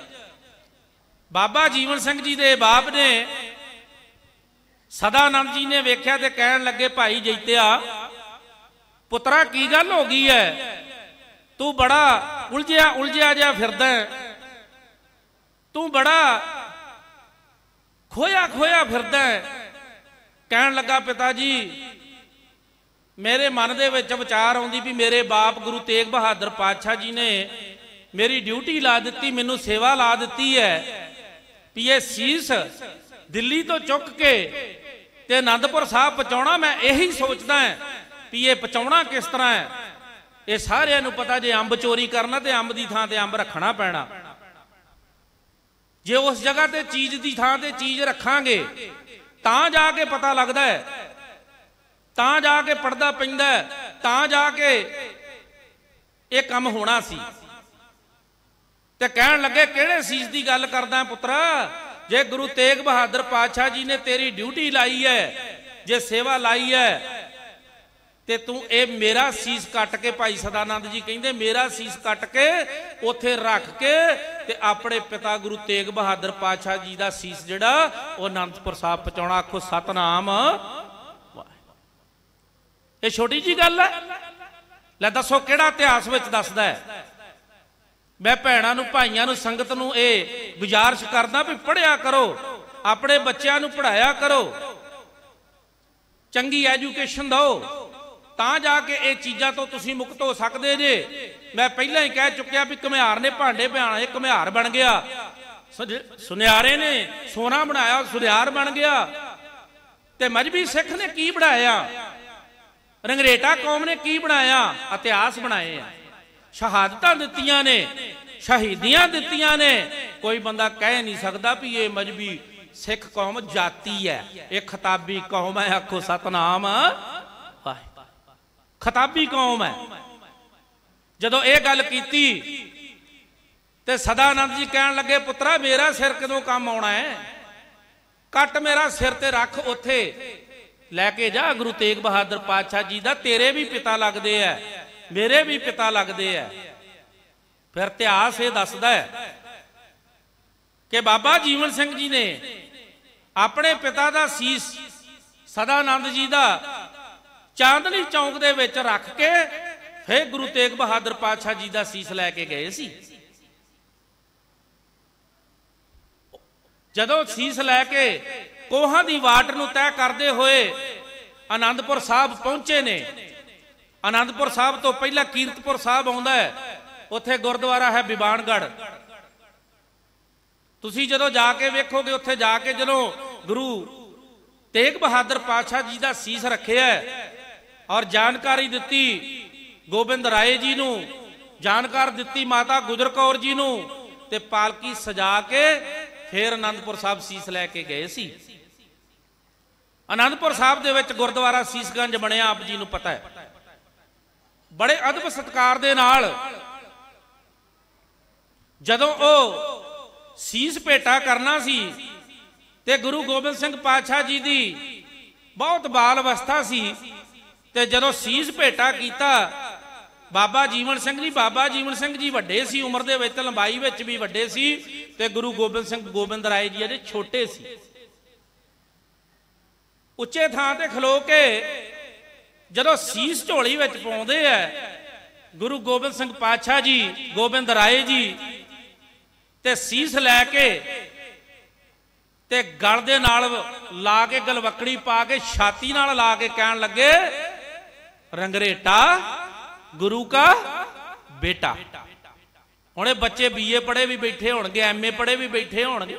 बाबा जीवन सिंह जी दे बाप ने सदानंद जी ने वेख्या ते कहन लगे, भाई जैतिया पुत्रा की गल हो गई है, तू बड़ा उलझिया उलझिया जिहा फिरदा है, तू बड़ा खोया खोया फिरदा है, ਕਹਿਣ ਲੱਗਾ ਪਿਤਾ ਜੀ ਮੇਰੇ ਮਨ ਦੇ ਵਿੱਚ ਵਿਚਾਰ ਆਉਂਦੀ ਵੀ ਮੇਰੇ ਬਾਪ ਗੁਰੂ ਤੇਗ ਬਹਾਦਰ ਪਾਤਸ਼ਾਹ ਜੀ ਨੇ ਮੇਰੀ ਡਿਊਟੀ ਲਾ ਦਿੱਤੀ, ਮੈਨੂੰ ਸੇਵਾ ਲਾ ਦਿੱਤੀ ਹੈ ਵੀ ਇਹ ਸੀਸ ਦਿੱਲੀ ਤੋਂ ਚੁੱਕ ਕੇ ਤੇ ਆਨੰਦਪੁਰ ਸਾਹਿਬ ਪਹੁੰਚਾਉਣਾ। ਮੈਂ ਇਹੀ ਸੋਚਦਾ ਹਾਂ ਵੀ ਇਹ ਪਹੁੰਚਾਉਣਾ ਕਿਸ ਤਰ੍ਹਾਂ ਹੈ। ਇਹ ਸਾਰਿਆਂ ਨੂੰ ਪਤਾ ਜੇ ਅੰਬ ਚੋਰੀ ਕਰਨਾ ਤੇ ਅੰਬ ਦੀ ਥਾਂ ਤੇ ਅੰਬ ਰੱਖਣਾ ਪੈਣਾ। ਜੇ ਉਸ ਜਗ੍ਹਾ ਤੇ ਚੀਜ਼ ਦੀ ਥਾਂ ਤੇ ਚੀਜ਼ ਰੱਖਾਂਗੇ ਤਾਂ ਜਾ ਕੇ ਪਤਾ ਲੱਗਦਾ ਹੈ, ਤਾਂ ਜਾ ਕੇ ਪੜਦਾ ਪੈਂਦਾ, ਤਾਂ ਜਾ ਕੇ ਇਹ ਕੰਮ ਹੋਣਾ ਸੀ। ਤੇ ਕਹਿਣ ਲੱਗੇ ਕਿਹੜੇ ਸੀਸ ਦੀ ਗੱਲ ਕਰਦਾ ਪੁੱਤਰਾ? ਜੇ ਗੁਰੂ ਤੇਗ ਬਹਾਦਰ ਪਾਤਸ਼ਾਹ ਜੀ ਨੇ ਤੇਰੀ ਡਿਊਟੀ ਲਾਈ ਹੈ, ਜੇ ਸੇਵਾ ਲਾਈ ਹੈ, ਤੇ ਤੂੰ ਇਹ ਮੇਰਾ ਸੀਸ ਕੱਟ ਕੇ, ਭਾਈ ਸਦਾਨੰਦ ਜੀ ਕਹਿੰਦੇ ਮੇਰਾ ਸੀਸ ਕੱਟ ਕੇ ਉੱਥੇ ਰੱਖ ਕੇ ਤੇ ਆਪਣੇ ਪਿਤਾ ਗੁਰੂ ਤੇਗ ਬਹਾਦਰ ਪਾਤਸ਼ਾਹ ਜੀ ਦਾ ਸੀਸ ਜਿਹੜਾ ਉਹ ਅਨੰਦਪੁਰ ਸਾਹਿਬ ਪਹੁੰਚਾਉਣਾ। ਆਖੋ ਸਤਨਾਮ। ਇਹ ਛੋਟੀ ਜੀ ਗੱਲ ਹੈ? ਲੈ ਦੱਸੋ ਕਿਹੜਾ ਇਤਿਹਾਸ ਵਿੱਚ ਦੱਸਦਾ ਹੈ? ਮੈਂ ਭੈਣਾਂ ਨੂੰ, ਭਾਈਆਂ ਨੂੰ, ਸੰਗਤ ਨੂੰ ਇਹ ਗੁਜ਼ਾਰਿਸ਼ ਕਰਦਾ ਵੀ ਪੜ੍ਹਿਆ ਕਰੋ, ਆਪਣੇ ਬੱਚਿਆਂ ਨੂੰ ਪੜ੍ਹਾਇਆ ਕਰੋ, ਚੰਗੀ ਐਜੂਕੇਸ਼ਨ ਦਿਓ, ਤਾਂ ਜਾ ਕੇ ਇਹ ਚੀਜ਼ਾਂ ਤੋਂ ਤੁਸੀਂ ਮੁਕਤ ਹੋ ਸਕਦੇ ਜੇ। ਮੈਂ ਪਹਿਲਾਂ ਹੀ ਕਹਿ ਚੁੱਕਿਆ ਵੀ ਘੁਮਿਆਰ ਨੇ ਭਾਂਡੇ ਪਿਆਣੇ, ਘੁਮਿਆਰ ਬਣ ਗਿਆ। ਸੁਨਿਆਰੇ ਨੇ ਸੋਨਾ ਬਣਾਇਆ, ਸੁਨਿਆਰ ਬਣ ਗਿਆ। ਤੇ ਮਜਬੀ ਸਿੱਖ ਨੇ ਕੀ ਬਣਾਇਆ? ਰੰਗਰੇਟਾ ਕੌਮ ਨੇ ਕੀ ਬਣਾਇਆ? ਇਤਿਹਾਸ ਬਣਾਏ ਆ, ਸ਼ਹਾਦਤਾਂ ਦਿੱਤੀਆਂ ਨੇ, ਸ਼ਹੀਦੀਆਂ ਦਿੱਤੀਆਂ ਨੇ। ਕੋਈ ਬੰਦਾ ਕਹਿ ਨਹੀਂ ਸਕਦਾ ਵੀ ਇਹ ਮਜਬੀ ਸਿੱਖ ਕੌਮ ਜਾਤੀ ਹੈ, ਇਹ ਖਿਤਾਬੀ ਕੌਮ ਹੈ। ਆਖੋ ਸਤਨਾਮ। ਖਿਤਾਬੀ ਕੌਮ ਹੈ। ਜਦੋਂ ਇਹ ਗੱਲ ਕੀਤੀ ਤੇ ਸਦਾਨੰਦ ਜੀ ਕਹਿਣ ਲੱਗੇ ਪੁੱਤਰਾ ਮੇਰਾ ਸਿਰ ਕਦੋਂ ਕੰਮ ਆਉਣਾ ਹੈ? ਕੱਟ ਮੇਰਾ ਸਿਰ ਤੇ ਰੱਖ, ਉੱਥੇ ਲੈ ਕੇ ਜਾ ਗੁਰੂ ਤੇਗ ਬਹਾਦਰ ਪਾਤਸ਼ਾਹ ਜੀ ਦਾ। ਤੇਰੇ ਵੀ ਪਿਤਾ ਲੱਗਦੇ ਆ, ਮੇਰੇ ਵੀ ਪਿਤਾ ਲੱਗਦੇ ਆ। ਫਿਰ ਇਤਿਹਾਸ ਇਹ ਦੱਸਦਾ ਹੈ ਕਿ ਬਾਬਾ ਜੀਵਨ ਸਿੰਘ ਜੀ ਨੇ ਆਪਣੇ ਪਿਤਾ ਦਾ ਸੀਸ ਸਦਾਨੰਦ ਜੀ ਦਾ ਚਾਂਦਨੀ ਚੌਂਕ ਦੇ ਵਿੱਚ ਰੱਖ ਕੇ ਫਿਰ ਗੁਰੂ ਤੇਗ ਬਹਾਦਰ ਪਾਤਸ਼ਾਹ ਜੀ ਦਾ ਸੀਸ ਲੈ ਕੇ ਗਏ ਸੀ। ਜਦੋਂ ਸੀਸ ਲੈ ਕੇ ਕੋਹਾਂ ਦੀ ਵਾਟ ਨੂੰ ਤੈਅ ਕਰਦੇ ਹੋਏ ਆਨੰਦਪੁਰ ਸਾਹਿਬ ਪਹੁੰਚੇ ਨੇ। ਆਨੰਦਪੁਰ ਸਾਹਿਬ ਤੋਂ ਪਹਿਲਾਂ ਕੀਰਤਪੁਰ ਸਾਹਿਬ ਆਉਂਦਾ ਹੈ, ਉੱਥੇ ਗੁਰਦੁਆਰਾ ਹੈ ਬਿਬਾਨਗੜ੍ਹ। ਤੁਸੀਂ ਜਦੋਂ ਜਾ ਕੇ ਵੇਖੋਗੇ, ਉੱਥੇ ਜਾ ਕੇ ਜਦੋਂ ਗੁਰੂ ਤੇਗ ਬਹਾਦਰ ਪਾਤਸ਼ਾਹ ਜੀ ਦਾ ਸੀਸ ਰੱਖਿਆ ਔਰ ਜਾਣਕਾਰੀ ਦਿੱਤੀ ਗੋਬਿੰਦ ਰਾਏ ਜੀ ਨੂੰ, ਜਾਣਕਾਰ ਦਿੱਤੀ ਮਾਤਾ ਗੁਜਰ ਕੌਰ ਜੀ ਨੂੰ, ਤੇ ਪਾਲਕੀ ਸਜਾ ਕੇ ਫਿਰ ਆਨੰਦਪੁਰ ਸਾਹਿਬ ਸੀਸ ਲੈ ਕੇ ਗਏ ਸੀ। ਆਨੰਦਪੁਰ ਸਾਹਿਬ ਦੇ ਵਿੱਚ ਗੁਰਦੁਆਰਾ ਸੀਸਗੰਜ ਬਣਿਆ, ਆਪ ਜੀ ਨੂੰ ਪਤਾ ਹੈ। ਬੜੇ ਅਦਬ ਸਤਿਕਾਰ ਦੇ ਨਾਲ ਜਦੋਂ ਉਹ ਸੀਸ ਭੇਟਾ ਕਰਨਾ ਸੀ ਤੇ ਗੁਰੂ ਗੋਬਿੰਦ ਸਿੰਘ ਪਾਤਸ਼ਾਹ ਜੀ ਦੀ ਬਹੁਤ ਬਾਲ ਅਵਸਥਾ ਸੀ, ਤੇ ਜਦੋਂ ਸੀਸ ਭੇਟਾ ਕੀਤਾ ਬਾਬਾ ਜੀਵਨ ਸਿੰਘ ਜੀ, ਬਾਬਾ ਜੀਵਨ ਸਿੰਘ ਜੀ ਵੱਡੇ ਸੀ ਉਮਰ ਦੇ ਵਿੱਚ, ਲੰਬਾਈ ਵਿੱਚ ਵੀ ਵੱਡੇ ਸੀ, ਤੇ ਗੁਰੂ ਗੋਬਿੰਦ ਸਿੰਘ ਗੋਬਿੰਦ ਰਾਏ ਜੀ ਇਹਦੇ ਛੋਟੇ ਸੀ। ਉੱਚੇ ਥਾਂ ਤੇ ਖਲੋ ਕੇ ਜਦੋਂ ਸੀਸ ਝੋਲੀ ਵਿੱਚ ਪਾਉਂਦੇ ਆ ਗੁਰੂ ਗੋਬਿੰਦ ਸਿੰਘ ਪਾਤਸ਼ਾਹ ਜੀ, ਗੋਬਿੰਦ ਰਾਏ ਜੀ, ਤੇ ਸੀਸ ਲੈ ਕੇ ਤੇ ਗਲ ਦੇ ਨਾਲ ਲਾ ਕੇ, ਗਲਵੱਕੜੀ ਪਾ ਕੇ, ਛਾਤੀ ਨਾਲ ਲਾ ਕੇ ਕਹਿਣ ਲੱਗੇ ਰੰਗਰੇਟਾ ਗੁਰੂ ਕਾ ਬੇਟਾ। ਹੁਣ ਇਹ ਬੱਚੇ BA ਪੜ੍ਹੇ ਵੀ ਬੈਠੇ ਹੋਣਗੇ, MA ਪੜ੍ਹੇ ਵੀ ਬੈਠੇ ਹੋਣਗੇ,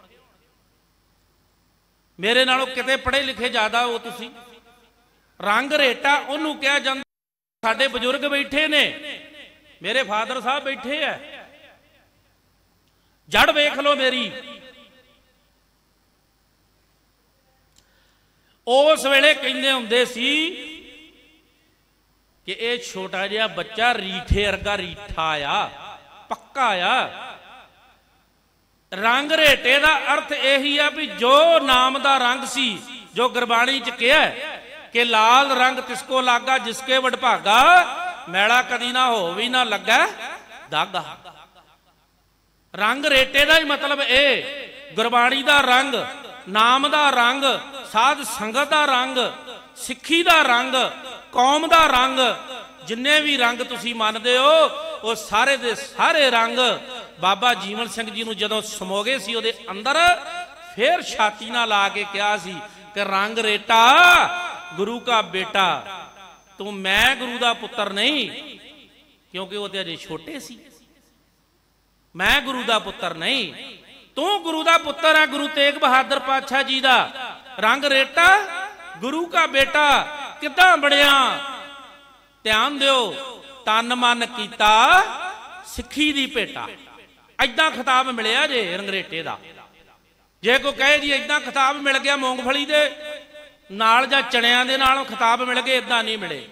ਮੇਰੇ ਨਾਲੋਂ ਕਿਤੇ ਪੜ੍ਹੇ ਲਿਖੇ ਜ਼ਿਆਦਾ ਹੋ ਤੁਸੀਂ। ਰੰਗਰੇਟਾ ਉਹਨੂੰ ਕਿਹਾ ਜਾਂਦਾ। ਸਾਡੇ ਬਜ਼ੁਰਗ ਬੈਠੇ ਨੇ, ਮੇਰੇ ਫਾਦਰ ਸਾਹਿਬ ਬੈਠੇ ਆ, ਜੜ ਵੇਖ ਲਓ ਮੇਰੀ। ਉਸ ਵੇਲੇ ਕਹਿੰਦੇ ਹੁੰਦੇ ਸੀ ਕਿ ਇਹ ਛੋਟਾ ਜਿਹਾ ਬੱਚਾ ਰੀਠੇ ਵਰਗਾ ਰੀਠਾ ਆ, ਪੱਕਾ ਆ। ਰੰਗਰੇਟੇ ਦਾ ਅਰਥ ਇਹੀ ਆ ਵੀ ਜੋ ਨਾਮ ਦਾ ਰੰਗ ਸੀ, ਜੋ ਗੁਰਬਾਣੀ ਚ ਕਿਹਾ ਕਿ ਲਾਲ ਰੰਗ ਤਿਸਕੋ ਲਾਗਾ ਜਿਸਕੇ ਵਡਭਾਗਾ, ਮੈਲਾ ਕਦੀ ਨਾ ਹੋਵੀ ਨਾ ਲੱਗਾ ਦਾਗਾ। ਰੰਗਰੇਟੇ ਦਾ ਹੀ ਮਤਲਬ ਇਹ ਗੁਰਬਾਣੀ ਦਾ ਰੰਗ, ਨਾਮ ਦਾ ਰੰਗ, ਸਾਧ ਸੰਗਤ ਦਾ ਰੰਗ, ਸਿੱਖੀ ਦਾ ਰੰਗ, ਕੌਮ ਦਾ ਰੰਗ, ਜਿੰਨੇ ਵੀ ਰੰਗ ਤੁਸੀਂ ਮੰਨਦੇ ਹੋ ਉਹ ਸਾਰੇ ਦੇ ਸਾਰੇ ਰੰਗ ਬਾਬਾ ਜੀਵਨ ਸਿੰਘ ਜੀ ਨੂੰ ਜਦੋਂ ਸਮੋਗੇ ਸੀ ਉਹਦੇ ਅੰਦਰ, ਫਿਰ ਛਾਤੀ ਨਾਲ ਲਾ ਕੇ ਕਿਹਾ ਸੀ कि रंग रेटा गुरु का बेटा, तू मैं गुरु का पुत्र नहीं, क्योंकि वो अजे छोटे सी। मैं गुरु का पुत्र नहीं, तू गुरु का पुत्र है, गुरु तेग बहादुर पातशाह जी का। रंग रेटा गुरु का बेटा किदां बणिया, ध्यान दिओ, तन मन कीता सिक्खी दी भेटा। इदां खिताब मिलिया जे रंगरेटे का। जे कोई कहे जी इदां खिताब मिल गया मूंगफली दे नाल जां चणियां दे नाल खिताब मिल गए, इदां नहीं मिले।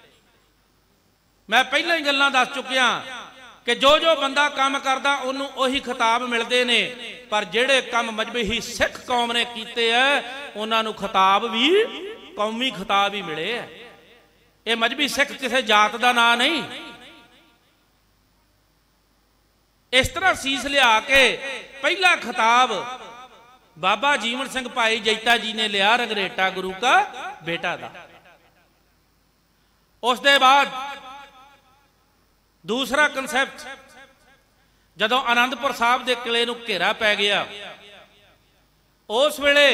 मैं पहले ही गल्लां दस चुकिया कि जो जो बंदा काम करदा उन्होंने उही खिताब मिलते ने, पर जेड़े काम मजबी सिख कौम ने कीते है उन्होंने खिताब भी कौमी खिताब ही मिले है। ये मजबी सिख किसी जात का नाम नहीं। इस तरह सीस लिया के पहला खिताब बाबा जीवन सिंह भाई जैता जी ने लिया, रंगरेटा गुरु का बेटा था। उसके बाद दूसरा कंसैप्ट, जदों आनंदपुर साहब के किले नूं घेरा पै गया, उस वेले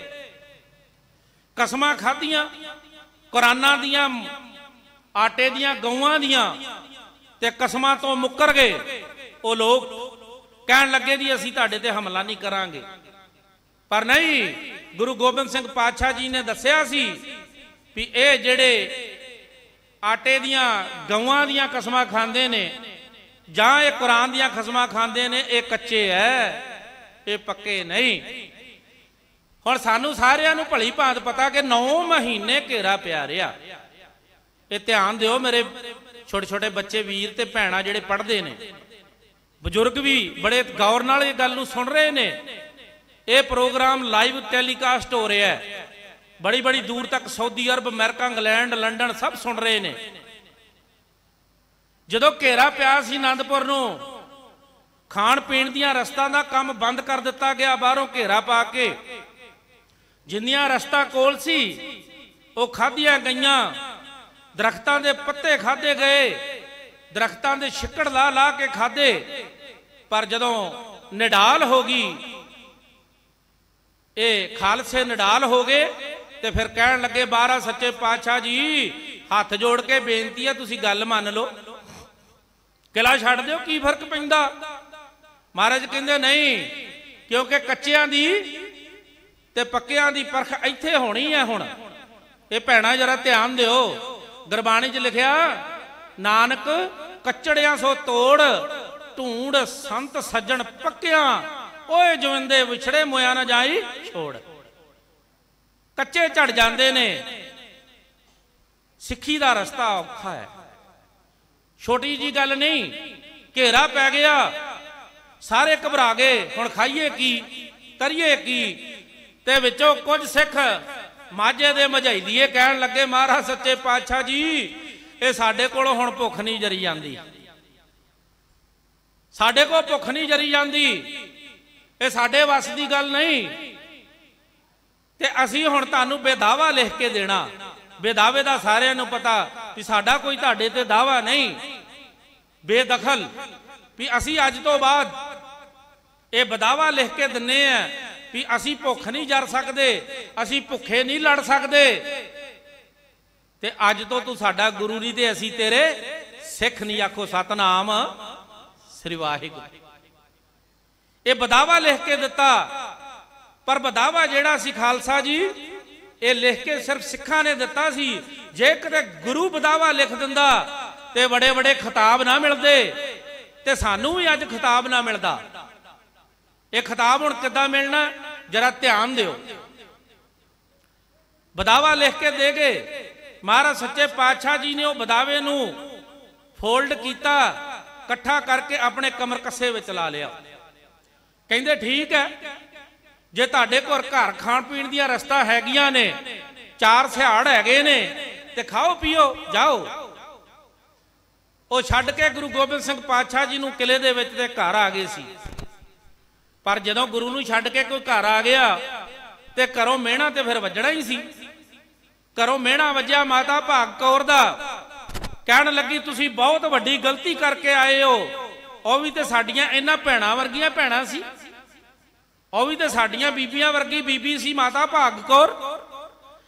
कसमां खाधियां कुरानां दियां, आटे दियां, गऊआं दियां, ते कसमां तो मुकर गए। वो लोग कहन लगे जी असीं तुहाडे ते हमला नहीं करांगे, पर नहीं, गुरु गोबिंद सिंह पातशाह जी ने दस्सिया सी भी ये जेड़े आटे दियां गऊआं दियां कसमां खांदे ने जां ये कुरान दियां कसमां खांदे ने, ये कच्चे है, ये पक्के नहीं। हुण सानू सारिआं नूं भली भांत पता कि 9 महीने घेरा पिया रहा। ये ध्यान दिओ मेरे छोटे छोटे बच्चे वीर ते भैणां जिहड़े पढ़दे ने, बजुर्ग भी बड़े गौर नाल इह गल नूं सुण रहे ने। यह प्रोग्राम लाइव टैलीकास्ट हो रहा है, बड़ी बड़ी दूर तक Saudi Arab, America, England, London सब सुन रहे ने। जदों घेरा पिया सी आनंदपुर नूं, खाण पीण दियां रस्तां दा काम बंद कर दिता गया, बाहरों घेरा पा के जिन्नियां रस्ता कोल सी वो खाधियां गईयां, दरख्तां दे पत्ते खाधे गए, दरख्तां दे छिक्कड़ ला ला के खाधे। पर जदों निडाल हो गई, ये खालसे निडाल हो गए, तो फिर कहन लगे बारह सच्चे पातशाह जी हाथ जोड़ के बेनती है तुसी गल मान लो, किला छड्ड दिओ, की फर्क पैंदा। महाराज कहंदे नहीं, क्योंकि कच्चियां दी ते पक्कियां दी परख इत्थे होनी है। हुण ये भैणां जरा ध्यान दिओ, गुरबाणी च लिखिया नानक कच्चड़ियां सो तोड़, ढूंढ संत सज्जण पक्कियां, ओए जविंदे विछड़े मोया ना जाई छोड़। कच्चे झड़ जाते ने, सिक्खी का रस्ता औखा है, छोटी जी गल नहीं। घेरा पै गया, सारे घबरा गए, हुण खाइए की करिए की। ते विचों कुछ सिख माझे दे मझाईलीए कहन लगे महाराज सच्चे पातशाह जी ये साडे कोलों हुण भुख नहीं जरी जांदी, साडे कोल भुख नहीं जरी जांदी, ये साडे वस की गल नहीं। ते असी हुण तुहानूं बेदावा लिख के देना, बेदावे दा सारिआं नूं पता कि साडा कोई तुहाडे ते दावा नहीं, बेदखल भी असी अज तो बाद ये बदावा लिख के दिन्ने आ भी असी भुख नहीं जर सकते, असी भुखे नहीं लड़ सकते। ते अज तो तू साडा गुरु नहीं, ते असी तेरे सिख नहीं। आखो सतनाम श्री वाहिगुरू। ये बदावा लिख के दिता, पर बदावा जेड़ा सी खालसा जी ये लिख के सिर्फ सिखा ने दिता सी। जे कदे गुरु बदावा लिख दिंदा ते बड़े बड़े खिताब ना मिलते, ते सानू भी अज खिताब ना मिलता। ये खिताब हुण किद्दां मिलना, जरा ध्यान दिओ। बदावा लिख के दे गए, महाराज सच्चे पातशाह जी ने वो बदावे नूं फोल्ड किया, कट्ठा करके अपने कमर कस्से विच ला लिया। कहंदे ठीक है, जे तुहाडे कोल घर खाण पीण दीआं रस्ता हैगियां ने, 4 सिहाड़ हैगे ने, ते खाओ पियो जाओ। वो छड्ड के गुरु गोबिंद सिंह पातशाह जी नूं किले दे विच ते घर आ गए सी। पर जदों गुरु नूं छड्ड के कोई घर आ गया ते घरों मिहणा ते फिर वजਣਾ ही सी। घरों मिहणा वजया माता भाग कौर दा, कहण लगी तुसीं बहुत वड्डी गलती करके आए हो। ਉਹ भी तो साडियां इन्हां भैणां वर्गियां भैणां सी, ਉਹ भी तो साडियां बीबियां वर्गी बीबी सी माता भाग कौर।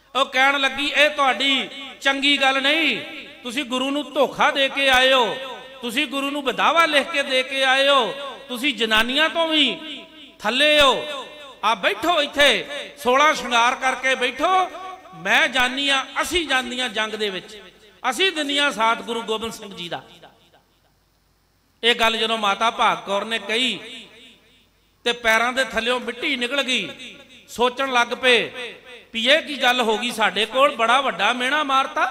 ਉਹ ਕਹਿਣ ਲੱਗੀ ਇਹ ਤੁਹਾਡੀ ਚੰਗੀ ਗੱਲ ਨਹੀਂ, ਤੁਸੀਂ ਗੁਰੂ ਨੂੰ ਧੋਖਾ ਦੇ ਕੇ ਆਏ ਹੋ, ਤੁਸੀਂ ਗੁਰੂ ਨੂੰ ਵਿਦਾਵਾ ਲਿਖ ਕੇ ਦੇ ਕੇ ਆਏ ਹੋ, ਤੁਸੀਂ ਜਨਾਨੀਆਂ ਤੋਂ ਵੀ ਥੱਲੇ ਹੋ। ਆ ਬੈਠੋ ਇੱਥੇ 16 ਸ਼ਿੰਗਾਰ ਕਰਕੇ ਬੈਠੋ, ਮੈਂ ਜਾਨੀ ਆ, ਅਸੀਂ ਜਾਂਦੀਆਂ ਜੰਗ ਦੇ ਵਿੱਚ, ਅਸੀਂ ਦਿੰਦੀਆਂ ਸਾਥ ਗੁਰੂ ਗੋਬਿੰਦ ਸਿੰਘ ਜੀ ਦਾ। ਇਹ ਗੱਲ ਜਦੋਂ ਮਾਤਾ ਭਾਗ ਕੌਰ ਨੇ ਕਹੀ ਤੇ ਪੈਰਾਂ ਦੇ ਥੱਲਿਓਂ ਮਿੱਟੀ ਨਿਕਲ ਗਈ। ਸੋਚਣ ਲੱਗ ਪਏ ਵੀ ਇਹ ਕੀ ਗੱਲ ਹੋ ਗਈ, ਸਾਡੇ ਕੋਲ ਬੜਾ ਵੱਡਾ ਮਿਹਣਾ ਮਾਰਤਾ।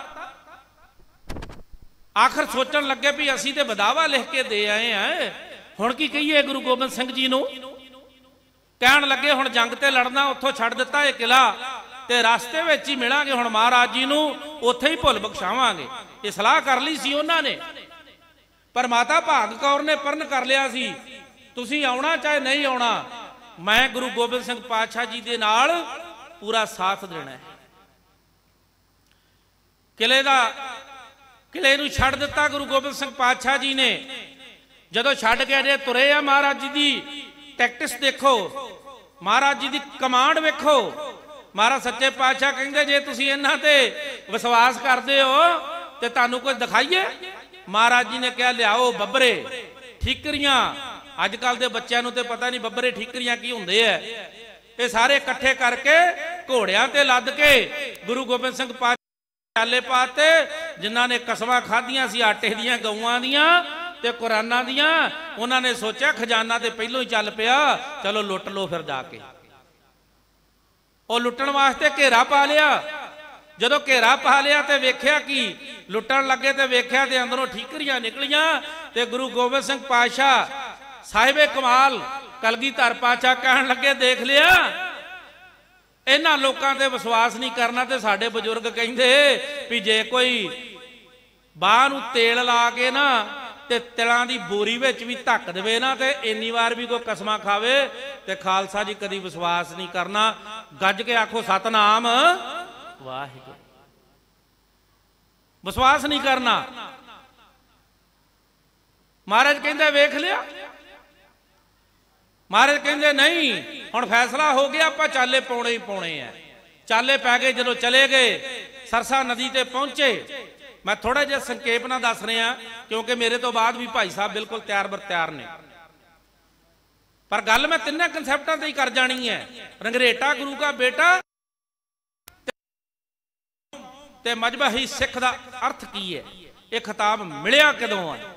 ਆਖਰ ਸੋਚਣ ਲੱਗੇ ਵੀ ਅਸੀਂ ਤੇ ਵਿਦਾਵਾ ਲਿਖ ਕੇ ਦੇ ਆਏ ਆ, ਹੁਣ ਕੀ ਕਹੀਏ ਗੁਰੂ ਗੋਬਿੰਦ ਸਿੰਘ ਜੀ ਨੂੰ। ਕਹਿਣ ਲੱਗੇ ਹੁਣ ਜੰਗ ਤੇ ਲੜਨਾ ਉੱਥੋਂ ਛੱਡ ਦਿੱਤਾ ਇਹ ਕਿਲਾ, ਤੇ ਰਸਤੇ ਵਿੱਚ ਹੀ ਮਿਲਾਂਗੇ ਹੁਣ ਮਹਾਰਾਜ ਜੀ ਨੂੰ, ਉੱਥੇ ਹੀ ਭੁੱਲ ਬਖਸ਼ਾਵਾਂਗੇ। ਇਹ ਸਲਾਹ ਕਰ ਲਈ ਸੀ ਉਹਨਾਂ ਨੇ, ਪਰ ਮਾਤਾ ਭਾਗ ਕੌਰ ਨੇ ਪਰਨ ਕਰ ਲਿਆ ਸੀ ਤੁਸੀਂ ਆਉਣਾ ਚਾਹੇ ਨਹੀਂ ਆਉਣਾ, ਮੈਂ ਗੁਰੂ ਗੋਬਿੰਦ ਸਿੰਘ ਪਾਤਸ਼ਾਹ ਜੀ ਦੇ ਨਾਲ ਪੂਰਾ ਸਾਥ ਦੇਣਾ ਹੈ। ਕਿਲੇ ਨੂੰ ਛੱਡ ਦਿੱਤਾ ਗੁਰੂ ਗੋਬਿੰਦ ਸਿੰਘ ਪਾਤਸ਼ਾਹ ਜੀ ਨੇ। ਜਦੋਂ ਛੱਡ ਕੇ ਅਜੇ ਤੁਰੇ ਆ, ਮਹਾਰਾਜ ਜੀ ਦੀ ਟੈਕਟਿਸ ਦੇਖੋ, ਮਹਾਰਾਜ ਜੀ ਦੀ ਕਮਾਂਡ ਵੇਖੋ। ਮਹਾਰਾਜ ਸੱਚੇ ਪਾਤਸ਼ਾਹ ਕਹਿੰਦੇ ਜੇ ਤੁਸੀਂ ਇਹਨਾਂ ਤੇ ਵਿਸ਼ਵਾਸ ਕਰਦੇ ਹੋ ਤੇ ਤੁਹਾਨੂੰ ਕੁਝ ਦਿਖਾਈਏ। ਮਹਾਰਾਜ ਜੀ ਨੇ ਕਿਹਾ ਲਿਆਓ ਬੱਬਰੇ ਠੀਕਰੀਆਂ। ਅੱਜ ਕੱਲ ਦੇ ਬੱਚਿਆਂ ਨੂੰ ਤੇ ਪਤਾ ਨਹੀਂ ਬੱਬਰੇ ਠੀਕਰੀਆਂ ਕੀ ਹੁੰਦੇ ਆ। ਇਹ ਸਾਰੇ ਇਕੱਠੇ ਕਰਕੇ ਘੋੜਿਆਂ ਤੇ ਲੱਦ ਕੇ ਗੁਰੂ ਗੋਬਿੰਦ ਸਿੰਘ ਪਾਤਸ਼ਾਹ ਚਾਲੇ ਪਾਤੇ, ਜਿਨ੍ਹਾਂ ਨੇ ਕਸਮਾਂ ਖਾਧੀਆਂ ਸੀ ਆਟੇ ਦੀਆਂ, ਗਊਆਂ ਦੀਆਂ ਤੇ ਕੁਰਾਨਾਂ ਦੀਆਂ। ਉਹਨਾਂ ਨੇ ਸੋਚਿਆ ਖਜ਼ਾਨਾ ਤੇ ਪਹਿਲੋਂ ਹੀ ਚੱਲ ਪਿਆ, ਚਲੋ ਲੁੱਟ ਲੋ ਫਿਰ ਜਾ ਕੇ। ਉਹ ਲੁੱਟਣ ਵਾਸਤੇ ਘੇਰਾ ਪਾ ਲਿਆ। ਜਦੋਂ ਘੇਰਾ ਪਾ ਲਿਆ ਤੇ ਵੇਖਿਆ ਕਿ ਲੁੱਟਣ ਲੱਗੇ ਤੇ ਵੇਖਿਆ ਤੇ ਅੰਦਰੋਂ ਠੀਕਰੀਆਂ ਨਿਕਲੀਆਂ ਤੇ ਗੁਰੂ ਗੋਬਿੰਦ ਸਿੰਘ ਪਾਤਸ਼ਾਹ ਸਾਹਿਬੇ ਕਮਾਲ ਕਲਗੀਧਰ ਪਾਤਸ਼ਾਹ ਕਹਿਣ ਲੱਗੇ ਦੇਖ ਲਿਆ, ਇਹਨਾਂ ਲੋਕਾਂ ਤੇ ਵਿਸ਼ਵਾਸ ਨਹੀਂ ਕਰਨਾ। ਤੇ ਸਾਡੇ ਬਜ਼ੁਰਗ ਕਹਿੰਦੇ ਵੀ ਜੇ ਕੋਈ ਬਾਹ ਨੂੰ ਤੇਲ ਲਾ ਕੇ ਨਾ ਤੇ ਤਿਲਾਂ ਦੀ ਬੋਰੀ ਵਿੱਚ ਵੀ ਧੱਕ ਦੇਵੇ ਨਾ ਤੇ ਇੰਨੀ ਵਾਰ ਵੀ ਕੋਈ ਕਸਮਾਂ ਖਾਵੇ ਤੇ ਖਾਲਸਾ ਜੀ ਕਦੀ ਵਿਸ਼ਵਾਸ ਨਹੀਂ ਕਰਨਾ। ਗੱਜ ਕੇ ਆਖੋ ਸਤਨਾਮ ਵਾਹਿਗੁਰੂ। ਵਿਸ਼ਵਾਸ ਨਹੀਂ ਕਰਨਾ। ਮਹਾਰਾਜ ਕਹਿੰਦੇ ਵੇਖ ਲਿਆ। ਮਹਾਰਾਜ ਕਹਿੰਦੇ ਨਹੀਂ, ਹੁਣ ਫੈਸਲਾ ਹੋ ਗਿਆ, ਆਪਾਂ ਚਾਲੇ ਪਾਉਣੇ ਹੀ ਪਾਉਣੇ ਆ। ਚਾਲੇ ਪੈ ਗਏ। ਜਦੋਂ ਚਲੇ ਗਏ ਸਰਸਾ ਨਦੀ ਤੇ ਪਹੁੰਚੇ। ਮੈਂ ਥੋੜਾ ਜਿਹਾ ਸੰਖੇਪ ਨਾਲ ਦੱਸ ਰਿਹਾ ਕਿਉਂਕਿ ਮੇਰੇ ਤੋਂ ਬਾਅਦ ਵੀ ਭਾਈ ਸਾਹਿਬ ਬਿਲਕੁਲ ਤਿਆਰ ਬਰ ਤਿਆਰ ਨੇ, ਪਰ ਗੱਲ ਮੈਂ ਤਿੰਨੇ ਕਨਸੈਪਟਾਂ ਤੇ ਹੀ ਕਰ ਜਾਣੀ ਹੈ। ਰੰਗਰੇਟਾ ਗੁਰੂ ਦਾ ਬੇਟਾ ਤੇ ਮਜਬਹੀ ਸਿੱਖ ਦਾ ਅਰਥ ਕੀ ਹੈ, ਇਹ ਖਿਤਾਬ ਮਿਲਿਆ ਕਦੋਂ ਹੈ।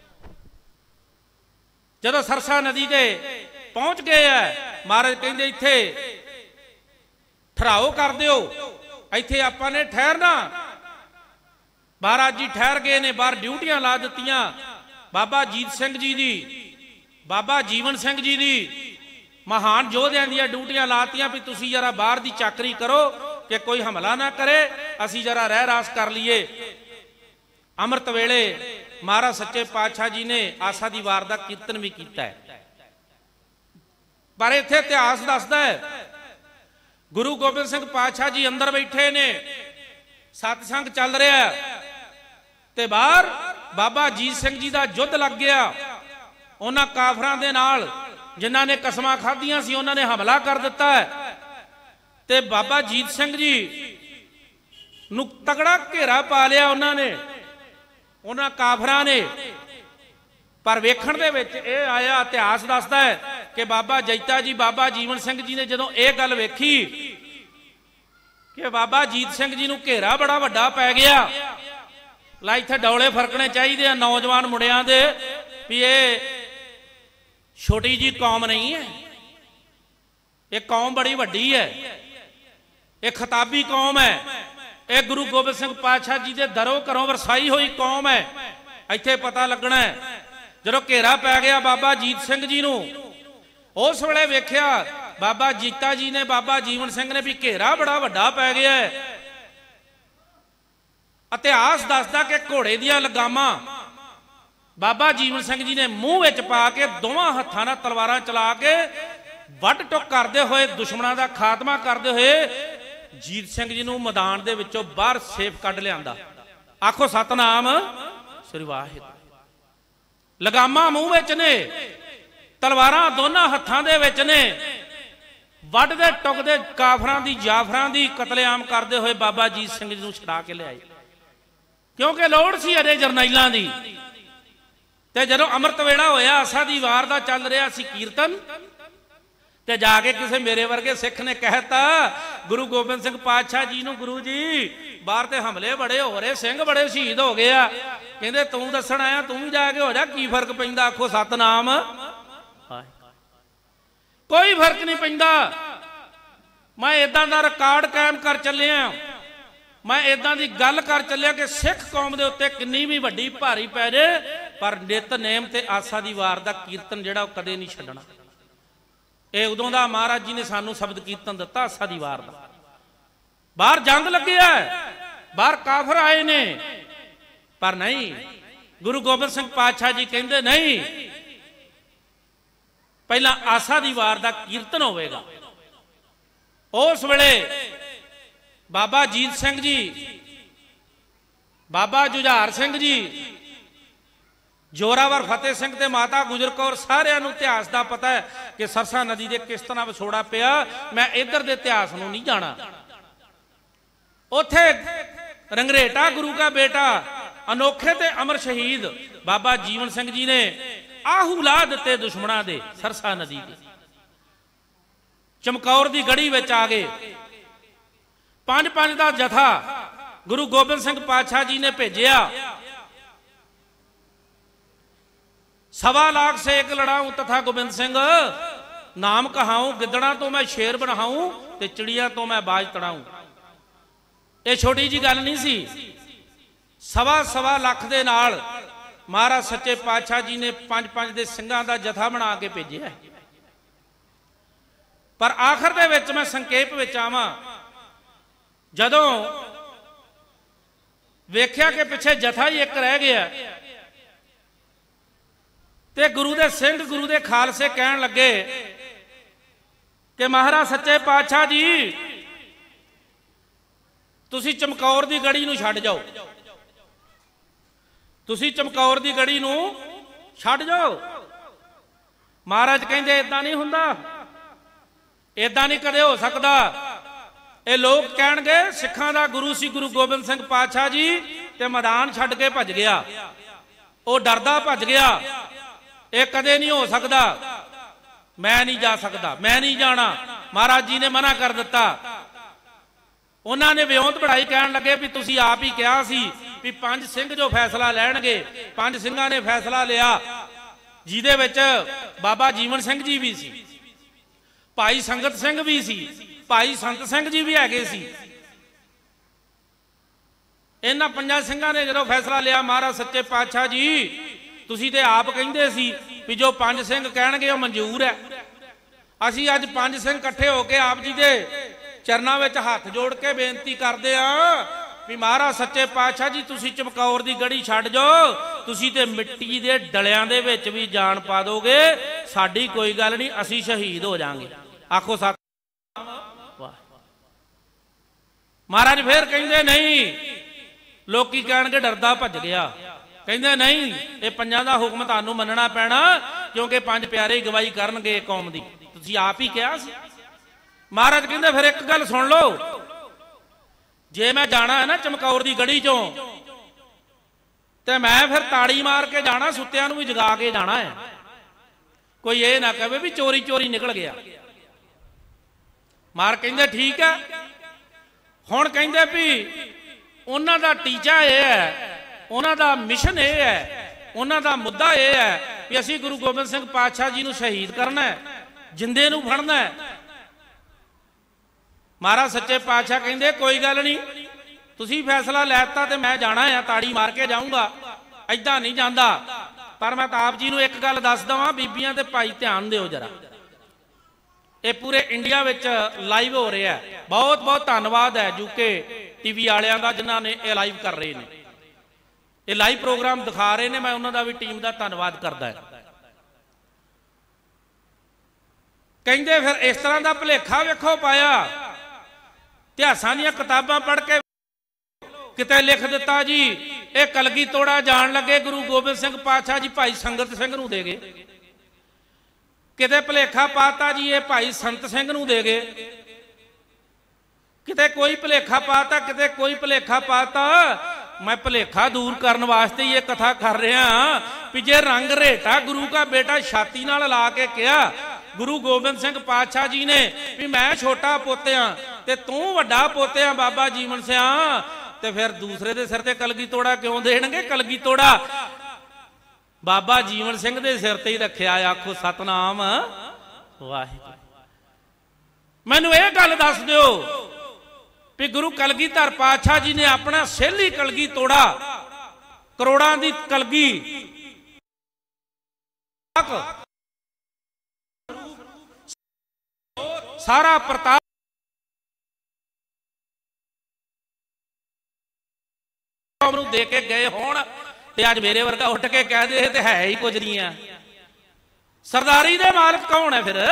ਜਦੋਂ ਸਰਸਾ ਨਦੀ ਤੇ ਪਹੁੰਚ ਗਏ ਆ, ਮਹਾਰਾਜ ਕਹਿੰਦੇ ਇੱਥੇ ਠਹਿਰਾਓ ਕਰ ਦਿਓ, ਇੱਥੇ ਆਪਾਂ ਨੇ ਠਹਿਰਨਾ। ਮਹਾਰਾਜ ਜੀ ਠਹਿਰ ਗਏ ਨੇ, ਬਾਹਰ ਡਿਊਟੀਆਂ ਲਾ ਦਿੱਤੀਆਂ। ਬਾਬਾ ਜੀਤ ਸਿੰਘ ਜੀ ਦੀ, ਬਾਬਾ ਜੀਵਨ ਸਿੰਘ ਜੀ ਦੀ, ਮਹਾਨ ਯੋਧਿਆਂ ਦੀਆਂ ਡਿਊਟੀਆਂ ਲਾਤੀਆਂ ਵੀ ਤੁਸੀਂ ਜਰਾ ਬਾਹਰ ਦੀ ਚਾਕਰੀ ਕਰੋ ਕਿ ਕੋਈ ਹਮਲਾ ਨਾ ਕਰੇ, ਅਸੀਂ ਜਰਾ ਰਹਿ ਰਾਸ ਕਰ ਲਈਏ। ਅੰਮ੍ਰਿਤ ਵੇਲੇ ਮਹਾਰਾਜ ਸੱਚੇ ਪਾਤਸ਼ਾਹ ਜੀ ਨੇ ਆਸਾ ਦੀ ਵਾਰ ਦਾ ਕੀਰਤਨ ਵੀ ਕੀਤਾ ਹੈ। ਪਰ ਇੱਥੇ ਇਤਿਹਾਸ ਦੱਸਦਾ ਹੈ ਗੁਰੂ ਗੋਬਿੰਦ ਸਿੰਘ ਪਾਤਸ਼ਾਹ ਜੀ ਅੰਦਰ ਬੈਠੇ ਨੇ, ਸਤਸੰਗ ਚੱਲ ਰਿਹਾ ਤੇ ਬਾਹਰ ਬਾਬਾ ਜੀਤ ਸਿੰਘ ਜੀ ਦਾ ਯੁੱਧ ਲੱਗ ਗਿਆ। ਉਹਨਾਂ ਕਾਫਰਾਂ ਦੇ ਨਾਲ ਜਿਨ੍ਹਾਂ ਨੇ ਕਸਮਾਂ ਖਾਧੀਆਂ ਸੀ, ਉਹਨਾਂ ਨੇ ਹਮਲਾ ਕਰ ਦਿੱਤਾ ਹੈ ਤੇ ਬਾਬਾ ਜੀਤ ਸਿੰਘ ਜੀ ਨੂੰ ਤਗੜਾ ਘੇਰਾ ਪਾ ਲਿਆ ਉਹਨਾਂ ਨੇ, ਉਹਨਾਂ ਕਾਫਰਾਂ ਨੇ। ਪਰ ਵੇਖਣ ਦੇ ਵਿੱਚ ਇਹ ਆਇਆ, ਇਤਿਹਾਸ ਦੱਸਦਾ ਹੈ ਕਿ ਬਾਬਾ ਜੈਤਾ ਜੀ, ਬਾਬਾ ਜੀਵਨ ਸਿੰਘ ਜੀ ਨੇ ਜਦੋਂ ਇਹ ਗੱਲ ਵੇਖੀ ਕਿ ਬਾਬਾ ਜੀਤ ਸਿੰਘ ਜੀ ਨੂੰ ਘੇਰਾ ਬੜਾ ਵੱਡਾ ਪੈ ਗਿਆ, ਲਾ ਇੱਥੇ ਡੌਲੇ ਫਰਕਣੇ ਚਾਹੀਦੇ ਆ ਨੌਜਵਾਨ ਮੁੰਡਿਆਂ ਦੇ ਵੀ ਇਹ ਛੋਟੀ ਜੀ ਕੌਮ ਨਹੀਂ ਹੈ, ਇਹ ਕੌਮ ਬੜੀ ਵੱਡੀ ਹੈ, ਇਹ ਖਿਤਾਬੀ ਕੌਮ ਹੈ, ਇਹ ਗੁਰੂ ਗੋਬਿੰਦ ਸਿੰਘ ਪਾਤਸ਼ਾਹ ਜੀ ਦੇ ਦਰੋਂ ਘਰੋਂ ਵਰਸਾਈ ਹੋਈ ਕੌਮ ਹੈ। ਇੱਥੇ ਪਤਾ ਲੱਗਣਾ ਹੈ। ਜਦੋਂ ਘੇਰਾ ਪੈ ਗਿਆ ਬਾਬਾ ਜੀਤ ਸਿੰਘ ਜੀ ਨੂੰ, ਉਸ ਵੇਲੇ ਵੇਖਿਆ ਬਾਬਾ ਜੀਤਾ ਜੀ ਨੇ, ਬਾਬਾ ਜੀਵਨ ਸਿੰਘ ਨੇ ਵੀ ਘੇਰਾ ਬੜਾ ਵੱਡਾ ਪੈ ਗਿਆ ਹੈ। ਇਤਿਹਾਸ ਦੱਸਦਾ ਕਿ ਘੋੜੇ ਦੀਆਂ ਲਗਾਮਾਂ ਬਾਬਾ ਜੀਵਨ ਸਿੰਘ ਜੀ ਨੇ ਮੂੰਹ ਵਿੱਚ ਪਾ ਕੇ ਦੋਵਾਂ ਹੱਥਾਂ ਨਾਲ ਤਲਵਾਰਾਂ ਚਲਾ ਕੇ ਵੱਢ ਟੁੱਕ ਕਰਦੇ ਹੋਏ, ਦੁਸ਼ਮਣਾਂ ਦਾ ਖਾਤਮਾ ਕਰਦੇ ਹੋਏ ਜੀਤ ਸਿੰਘ ਜੀ ਨੂੰ ਮੈਦਾਨ ਦੇ ਵਿੱਚੋਂ ਬਾਹਰ ਸੇਫ ਕੱਢ ਲਿਆਂਦਾ। ਆਖੋ ਸਤਨਾਮ ਸ੍ਰੀ ਵਾਹਿਗੁਰੂ। ਲਗਾਮਾਂ ਮੂੰਹ ਵਿੱਚ ਨੇ, ਤਲਵਾਰਾਂ ਦੋਨਾਂ ਹੱਥਾਂ ਦੇ ਵਿੱਚ ਨੇ ਵੱਢਦੇ ਟੁਕਦੇ ਕਾਫਰਾਂ ਦੀ ਜਾਫਰਾਂ ਦੀ ਕਤਲੇਆਮ ਕਰਦੇ ਹੋਏ ਬਾਬਾ ਅਜੀਤ ਸਿੰਘ ਜੀ ਨੂੰ ਛੁਡਾ ਕੇ ਲਿਆਏ, ਕਿਉਂਕਿ ਲੋੜ ਸੀ ਅਜੇ ਜਰਨੈਲਾਂ ਦੀ। ਤੇ ਜਦੋਂ ਅੰਮ੍ਰਿਤ ਵੇਲਾ ਹੋਇਆ, ਆਸਾ ਦੀ ਵਾਰ ਦਾ ਚੱਲ ਰਿਹਾ ਸੀ ਕੀਰਤਨ, ਤੇ ਜਾ ਕੇ ਕਿਸੇ ਮੇਰੇ ਵਰਗੇ ਸਿੱਖ ਨੇ ਕਹਿਤਾ ਗੁਰੂ ਗੋਬਿੰਦ ਸਿੰਘ ਪਾਤਸ਼ਾਹ ਜੀ ਨੂੰ, ਗੁਰੂ ਜੀ ਬਾਹਰ ਤੇ ਹਮਲੇ ਬੜੇ ਹੋ ਰਹੇ, ਸਿੰਘ ਬੜੇ ਸ਼ਹੀਦ ਹੋ ਗਏ ਆ। ਕਹਿੰਦੇ ਤੂੰ ਦੱਸਣ ਆਇਆ, ਤੂੰ ਵੀ ਜਾ ਕੇ ਹੋ ਜਾ, ਕੀ ਫਰਕ ਪੈਂਦਾ? ਆਖੋ ਸਤਨਾਮ। ਕੋਈ ਫਰਕ ਨਹੀਂ ਪੈਂਦਾ। ਮੈਂ ਇਦਾਂ ਦਾ ਰਿਕਾਰਡ ਕਾਇਮ ਕਰ ਚੱਲਿਆ, ਮੈਂ ਇਦਾਂ ਦੀ ਗੱਲ ਕਰ ਚੱਲਿਆ ਕਿ ਸਿੱਖ ਕੌਮ ਦੇ ਉੱਤੇ ਕਿੰਨੀ ਵੀ ਵੱਡੀ ਭਾਰੀ ਪੈ ਜੇ, ਪਰ ਨਿਤਨੇਮ ਤੇ ਆਸਾ ਦੀ ਵਾਰ ਦਾ ਕੀਰਤਨ ਜਿਹੜਾ ਉਹ ਕਦੇ ਨਹੀਂ ਛੱਡਣਾ। ਇਹ ਉਦੋਂ ਦਾ ਮਹਾਰਾਜ ਜੀ ਨੇ ਸਾਨੂੰ ਸ਼ਬਦ ਕੀਰਤਨ ਦਿੱਤਾ ਆਸਾ ਦੀ ਵਾਰ ਦਾ। ਬਾਹਰ ਜੰਗ ਲੱਗਿਆ, ਬਾਹਰ ਕਾਫਰ ਆਏ ਨੇ, ਪਰ ਨਹੀਂ, ਗੁਰੂ ਗੋਬਿੰਦ ਸਿੰਘ ਪਾਤਸ਼ਾਹ ਜੀ ਕਹਿੰਦੇ ਨਹੀਂ, ਪਹਿਲਾਂ ਆਸਾ ਦੀ ਵਾਰ ਦਾ ਕੀਰਤਨ ਹੋਵੇਗਾ। ਉਸ ਵੇਲੇ ਬਾਬਾ ਅਜੀਤ ਸਿੰਘ ਜੀ, ਬਾਬਾ ਜੁਝਾਰ ਸਿੰਘ ਜੀ, ਜੋਰਾਵਰ ਫਤਿਹ ਸਿੰਘ ਤੇ ਮਾਤਾ ਗੁਜਰ ਕੌਰ, ਸਾਰਿਆਂ ਨੂੰ ਇਤਿਹਾਸ ਦਾ ਪਤਾ ਹੈ ਕਿ ਸਰਸਾ ਨਦੀ ਦੇ ਕਿਸ ਤਰ੍ਹਾਂ ਵਿਛੋੜਾ ਪਿਆ। ਮੈਂ ਇੱਧਰ ਦੇ ਇਤਿਹਾਸ ਨੂੰ ਨਹੀਂ ਜਾਣਾ। ਉੱਥੇ ਰੰਗਰੇਟਾ ਗੁਰੂ ਦਾ ਬੇਟਾ, ਅਨੋਖੇ ਤੇ ਅਮਰ ਸ਼ਹੀਦ ਬਾਬਾ ਜੀਵਨ ਸਿੰਘ ਜੀ ਨੇ ਆਹੂ ਲਾ ਦਿੱਤੇ ਦੁਸ਼ਮਣਾਂ ਦੇ ਸਰਸਾ ਨਦੀ ਦੇ। ਚਮਕੌਰ ਦੀ ਗੜੀ ਵਿੱਚ ਆ ਗਏ। 5-5 ਦਾ ਜਥਾ ਗੁਰੂ ਗੋਬਿੰਦ ਸਿੰਘ ਪਾਤਸ਼ਾਹ ਜੀ ਨੇ ਭੇਜਿਆ। 1.25 लाख से एक लड़ाऊं तथा गोबिंद सिंह नाम कहाऊं, गिद्दड़ा तो मैं शेर बनाऊं ते चिड़िया तो मैं बाज तड़ाऊं। ये छोटी जी गल नहीं सी। 1.25 लाख दे नाल महाराज सच्चे पातशाह जी ने 5-5 दे सिंघां दा जथा बना के भेजिया। पर आखिर दे विच मैं संकेप विच आवां, जदों वेख्या कि पिछे जथा ही एक रह गया ते गुरु दे सिंह, गुरु दे खालसे कहन लगे कि महाराज सच्चे पातशाह जी तुसी चमकौर दी गड़ी नूं छड्ड जाओ, तुसी चमकौर दी गड़ी नूं छड्ड जाओ। महाराज कहंदे इदां नहीं हुंदा, इदां नहीं कदे हो सकदा। ये लोग कहणगे सिखां दा गुरु सी गुरु गोबिंद सिंह पातशाह जी ते मैदान छड्ड के भज गया, वो डरदा भज गया, ये कदे नहीं हो सकता, मैं नहीं जा सकता, मैं नहीं जाना। महाराज जी ने मना कर दिता। उन्होंने विਉਂਤ बढ़ाई कहन लगे भी तुसी आप ही कहा सी भी 5 सिंह जो फैसला लैणगे। 5 ਸਿੰਘਾਂ ने फैसला लिया, जिहदे विच बाबा जीवन सिंह जी भी सी, भाई संगत सिंह भी सी, भाई संत सिंह जी भी हैगे सी। इन्हां 5 ਸਿੰਘਾਂ ने जो फैसला लिया, महाराज सच्चे पातशाह जी तुसी ते आप कहिंदे सी भी जो 5 ਸਿੰਘ कहणगे वो मंजूर है। असीं अज 5 ਸਿੰਘ इकट्ठे होके आप जी दे चरनां विच हथ जोड़ के बेनती करदे आ भी महाराज सच्चे पातशाह जी तुसी चमकौर दी गड़ी छड्ड जाओ, तुसी ते मिट्टी दे डलियां दे विच भी जान पा दोगे, साडी कोई गल नहीं, असीं शहीद हो जांगे। आखो सत। महाराज फिर कहिंदे नहीं, लोकी कहणगे डरदा भज गया। कहंदे नहीं, ये 5 दा हुक्म तुहानूं मनना पैना, क्योंकि 5 प्यारे गवाही करनगे कौम दी, तुसीं आप ही कहा सी। महाराज कहंदे फिर एक गल सुन लो, जे मैं जाना है ना चमकौर दी गड़ी चों ते मैं फिर ताड़ी मार के जाना, सुत्तियां नूं भी जगा के जाना है, कोई ये ना कहे भी चोरी चोरी निकल गया। महाराज कहंदे ठीक है। हुण कहंदे भी उन्हां दा टीचा ये है, उन्हां दा मिशन ये है, उन्हां दा मुद्दा ये है कि असीं गुरु गोबिंद सिंह पातशाह जी नूं शहीद करना है, जिंदे नूं फड़ना है। महाराज सच्चे पातशाह कहंदे कोई गल नहीं, तुसीं फैसला लैता ते मैं जाना है, ताड़ी मार के जाऊंगा, ऐदां नहीं जांदा। पर मैं तां आप जी नूं एक गल दस दवां, बीबियां ते भाई ध्यान दिओ जरा, ये पूरे इंडिया विच लाइव हो रहा है। बहुत बहुत धन्नवाद है यूके टीवी वालियां दा जिन्हां ने ये लाइव कर रहे हैं, ये लाइव प्रोग्राम दिखा रहे हैं, मैं उन्हां दा भी टीम का धन्नवाद करदा है। कहंदे फिर इस तरह का भुलेखा वेखो पाया, इतिहासां दीयां किताबां पढ़ के किते लिख दिता जी ये कलगी तोड़ा जान लगे गुरु गोबिंद सिंह पातशाह जी भाई संगत सिंह नूं दे गए। किते भुलेखा पाता जी ये भाई संत सिंह नूं दे गए, किते कोई भुलेखा पाता, किते कोई भुलेखा पाता। मैं भुलेखा दूर करने वास्ते ये कथा कर रहा भी जे रंग रेटा गुरु का बेटा छाती नाल ला के कहा गुरु गोबिंद सिंह पातशाह जी ने भी मैं छोटा पोतिया ते तू वड्डा पोतिया बाबा जीवन सिंह, ते फिर दूसरे दे सिर ते कलगी तोड़ा क्यों देणगे? कलगी तोड़ा बाबा जीवन सिंह दे सिर ते ही रखिया। आखो सतनाम वाहिगुरू। मैनू ये गल दस दिओ भी गुरु कलगीधर पातशाह जी ने अपना सहेली कलगी तोड़ा करोड़ां दी कलगी सारा प्रताप दे के गए होण ते अज मेरे वर्गा उठ के कह दे ते है ही कुछ नहीं है। सरदारी दे मालक कौन है? फिर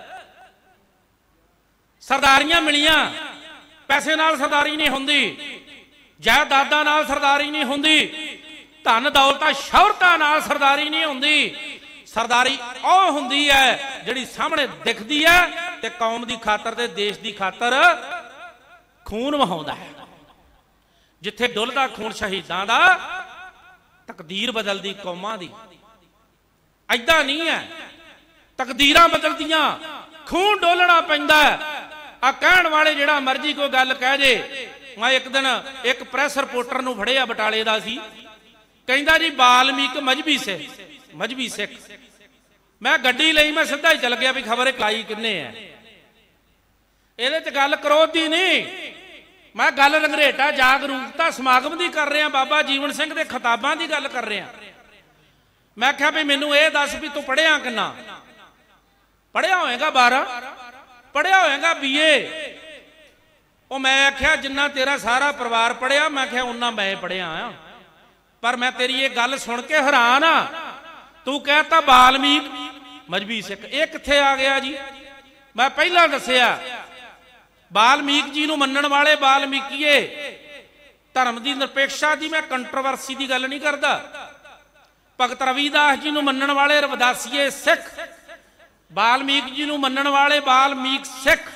सरदारियां मिलियां, पैसे नाल सरदारी नहीं हुंदी, जायदादां नाल सरदारी नहीं हुंदी, धन दौलतां शौहरतां नाल सरदारी नहीं हुंदी। सरदारी ਉਹ ਹੁੰਦੀ ਹੈ ਜਿਹੜੀ ਸਾਹਮਣੇ ਦਿਖਦੀ ਹੈ ਤੇ ਕੌਮ ਦੀ ਖਾਤਰ ਤੇ ਦੇਸ਼ ਦੀ ਖਾਤਰ ਖੂਨ ਵਹਾਉਂਦਾ ਹੈ। ਜਿੱਥੇ ਡੁੱਲਦਾ ਖੂਨ ਸ਼ਹੀਦਾਂ ਦਾ ਤਕਦੀਰ ਬਦਲਦੀ ਕੌਮਾਂ ਦੀ। ਐਦਾਂ ਨਹੀਂ ਹੈ, ਤਕਦੀਰਾਂ ਬਦਲਦੀਆਂ, ਖੂਨ ਡੋਲਣਾ ਪੈਂਦਾ। ਆ ਕਹਿਣ ਵਾਲੇ ਜਿਹੜਾ ਮਰਜ਼ੀ ਕੋਈ ਗੱਲ ਕਹਿ ਜੇ। ਮੈਂ ਇੱਕ ਦਿਨ ਇੱਕ ਪ੍ਰੈਸ ਰਿਪੋਰਟਰ ਨੂੰ ਫੜਿਆ ਬਟਾਲੇ ਦਾ ਸੀ, ਕਹਿੰਦਾ ਜੀ ਬਾਲਮੀਕ ਮਜਬੀ ਸਿੱਖ। मैं गड्डी लई, मैं सीधा ही चल गया भी खबर काई किन्ने है। ਇਹਦੇ ਚ ਗੱਲ ਕਰੋਧ ਦੀ ਨਹੀਂ, मैं गल रंगरेटा जागरूकता समागम की कर रहा, बाबा जीवन सिंह के खिताबां की गल कर रहा। मैं आख्या भी मैनू ये दस भी तू पढ़िया किन्ना? पढ़िया होएगा 12, पढ़िया होएगा BA। ਉਹ मैं आख्या जिन्ना तेरा सारा परिवार पढ़िया, मैं आख्या उन्ना मैं पढ़िया आ, पर मैं तेरी ये गल सुन के हैरान आ। तू कहता बाल्मीक मजबी सिख, ये कित्थे आ गया जी? मैं पहला दसिया बाल्मीक जी नूं मन्नण वाले बाल्मीकीए, धर्म की निरपेक्षता की मैं कंट्रोवर्सी की गल नहीं करता। भगत रविदास जी नूं मन्नण वाले रविदासीए सिख, बाल्मीक जी नूं मन्नण वाले बाल्मीक सिख,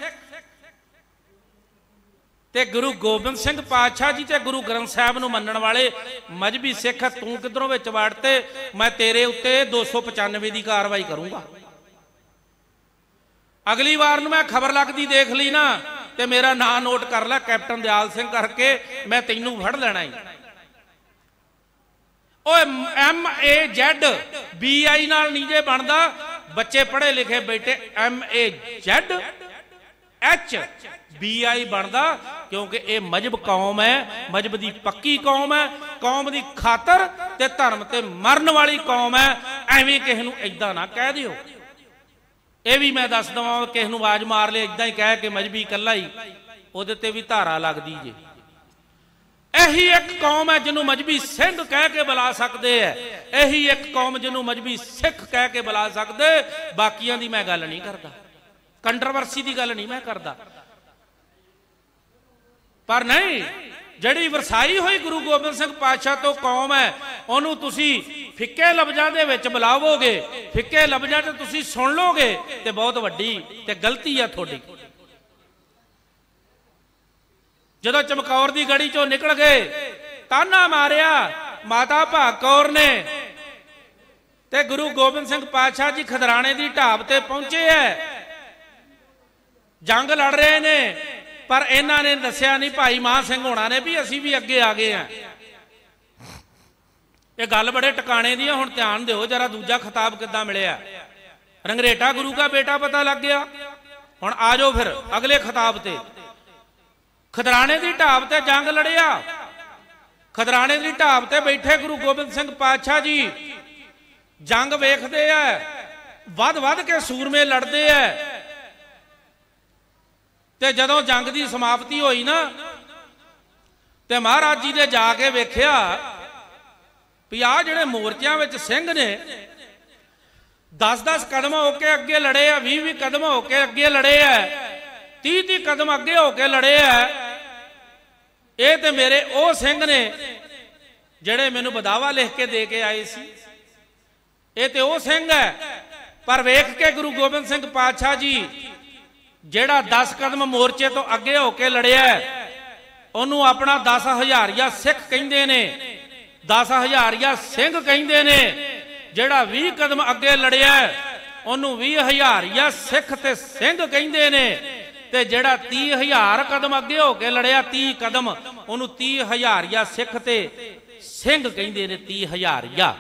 ते गुरु गोबिंद सिंह पातशाह जी ते गुरु ग्रंथ साहिब नूं मन्नण वाले मजहबी सिख। तू किधरों विच वड़ते? मैं तेरे उत्ते 295 की कार्रवाई करूंगा। अगली बार मैं खबर लगती देख ली ना ते मेरा नाम नोट कर लै, कैप्टन दयाल सिंह करके, मैं तैनू फड़ लेना ही। MAZ BI नाल नहीं जे बनदा, बच्चे पढ़े लिखे बैठे MAZ BI बनता, क्योंकि ये मजहब कौम है, मजहब की पक्की कौम है, कौम की खातर ते धर्म ते मरन वाली कौम है। एवें किसी नूं इदां ना कह दिओ। ये भी मैं दस दवां, किसी नूं आवाज मार ले इदां ही कह के मजहबी कल्ला ही, उहदे ते भी धारा लगदी जे। यही एक कौम है जिन्हों मजहबी सिंह कह के बुला सकते हैं, यही एक कौम जिन्हों मजहबी सिख कह के बुला सकते। बाकियां दी मैं गल नहीं करता, कंट्रोवर्सी की गल नहीं मैं करता। पर नहीं, जड़ी वरसाई हुई गुरु गोबिंद सिंह पातशाह तो कौम है, उन्होंने तुसी फिक्के लफ्जां दे विच बुलावोगे, फिक्के लफ्जां ते तुसी सुन लोगे, ते बहुत वड्डी ते गलती है थोड़ी। जदों चमकौर की गढ़ी चों निकल गए, ताना मारिया माता भाग कौर ने, ते गुरु गोबिंद सिंह पातशाह जी खदराने की ढाब ते पहुंचे है, जंग लड़ रहे ने। पर इन्हां ने दसिया नहीं, भाई मान सिंह होना ने भी असी भी अगे आ गए हैं। ये गल बड़े टकाने दी है, हुण ध्यान दिओ जरा। दूजा खिताब किद्दां मिलिया? रंगरेटा गुरु का बेटा पता लग गया। हुण आ जाओ फिर अगले खिताब ते। खदराने की ढाब ते जंग लड़िया, खदराने की ढाब ते बैठे गुरु गोबिंद सिंह पातशाह जी जंग वेखदे है, वध वध के सूरमे लड़ते है। ते जदों जंग की समाप्ति हुई ना, ते महाराज जी ने जाके वेख्या भी आ जिहड़े मोर्चियां विच सिंह ने 10-10 कदम होके अगे लड़े है, 20-20 कदम होके अगे लड़े है, 30-30 कदम अगे होके लड़े है। ये ते मेरे वो सिंह ने जिहड़े मैनू बदावा लिख के दे के आए सी। ये ते वो सिंह है पर वेख के गुरु गोबिंद सिंह पातशाह जी ਜਿਹੜਾ 10 कदम मोर्चे तो अगे होके लड़िया ਉਹਨੂੰ अपना 10 ਹਜ਼ਾਰੀਆ सिख ਕਹਿੰਦੇ ਨੇ 10 ਹਜ਼ਾਰੀਆ ਸਿੰਘ ਕਹਿੰਦੇ ਨੇ ਜਿਹੜਾ 20 कदम अगे लड़िया ਉਹਨੂੰ 20 ਹਜ਼ਾਰੀਆ सिख ते ਸਿੰਘ ਕਹਿੰਦੇ ਨੇ ਤੇ ਜਿਹੜਾ 30,000 कदम अगे होके लड़िया 30 कदम ਉਹਨੂੰ 30 ਹਜ਼ਾਰੀਆ सिख ते ਸਿੰਘ ਕਹਿੰਦੇ ਨੇ 30 ਹਜ਼ਾਰੀਆ।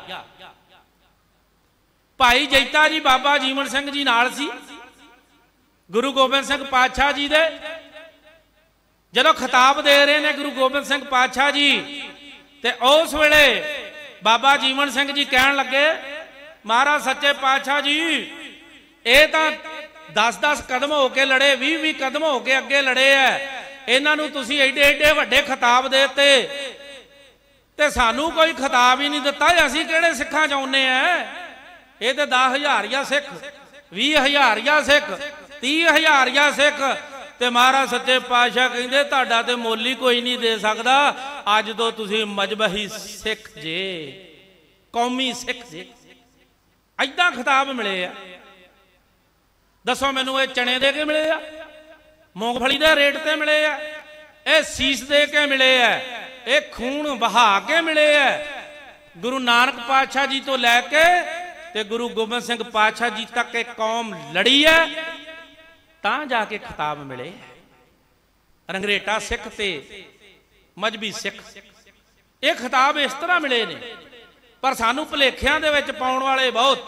ਭਾਈ ਜੈਤਾ ਜੀ ਬਾਬਾ ਜੀਵਨ ਸਿੰਘ ਜੀ ਨਾਲ ਸੀ गुरु गोबिंद सिंह पातशाह जी दे जदों खिताब दे रहे ने गुरु गोबिंद सिंह पातशाह जी ते उस वेले बाबा जीवन सिंह जी कहन लगे महाराज सच्चे पातशाह जी ये तो 10-10 कदम होके लड़े 20-20 कदम होके अगे लड़े है इन्हां नूं तुसीं एडे एडे वड्डे खिताब देते ते सानू कोई खिताब ही नहीं दिता असीं किहड़े सिखां च आउणे आ। ये तो 10,000 सिख 20,000 सिख 30,000 सिख ते महाराज सच्चे पातशाह कहंदे तुहाडा ते मुल ही कोई नहीं दे सकदा अज तो तुसीं मजबही सिख जे कौमी सिख जे। ऐदां खिताब मिले आ। दसो मैनूं ये चने दे के मिले आ मूंगफली दे रेट ते मिले आ ये सीस दे के मिले आ ये खून बहा के मिले आ। गुरु नानक पातशाह जी तो लैके ते गुरु गोबिंद सिंह पातशाह जी तक एक कौम लड़ी है तां जाके खिताब मिले। रंगरेटा सिख ते मजहबी सिख ये खिताब इस तरह मिले ने पर सानू भुलेखियां दे विच पाउण वाले बहुत।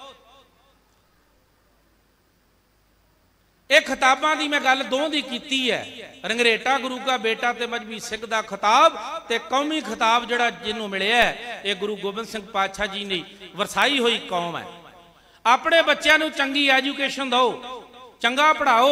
ये खिताबां दी मैं गल दो दी कीती है रंगरेटा गुरु का बेटा ते मजहबी सिख दा खिताब ते कौमी खिताब जिहड़ा जिन्हों मिले है ये गुरु गोबिंद सिंह पातशाह जी ने वरसाई हुई कौम है। अपने बच्चों नूं चंगी एजुकेशन दो चंगा पढ़ाओ।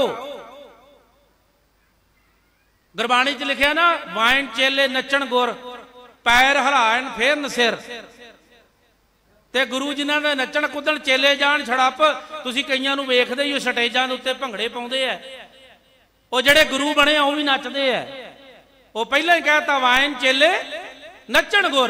गुरबाणी च लिखिया ना वाइन चेले नचण गुर पैर हलान फेर नसिर ते गुरु जिन्हां दे नचण कुदण चेले जान छड़प। तुसीं कईयां नूं वेखदे ही स्टेजां दे उत्ते भंगड़े पाउंदे आ ਉਹ ਜਿਹੜੇ ਗੁਰੂ ਬਣੇ ਉਹ ਵੀ ਨੱਚਦੇ ਆ। ਉਹ ਪਹਿਲਾਂ ਹੀ ਕਹਿਤਾ ਵਾਇਨ ਚੇਲੇ ਨੱਚਣ ਗੁਰ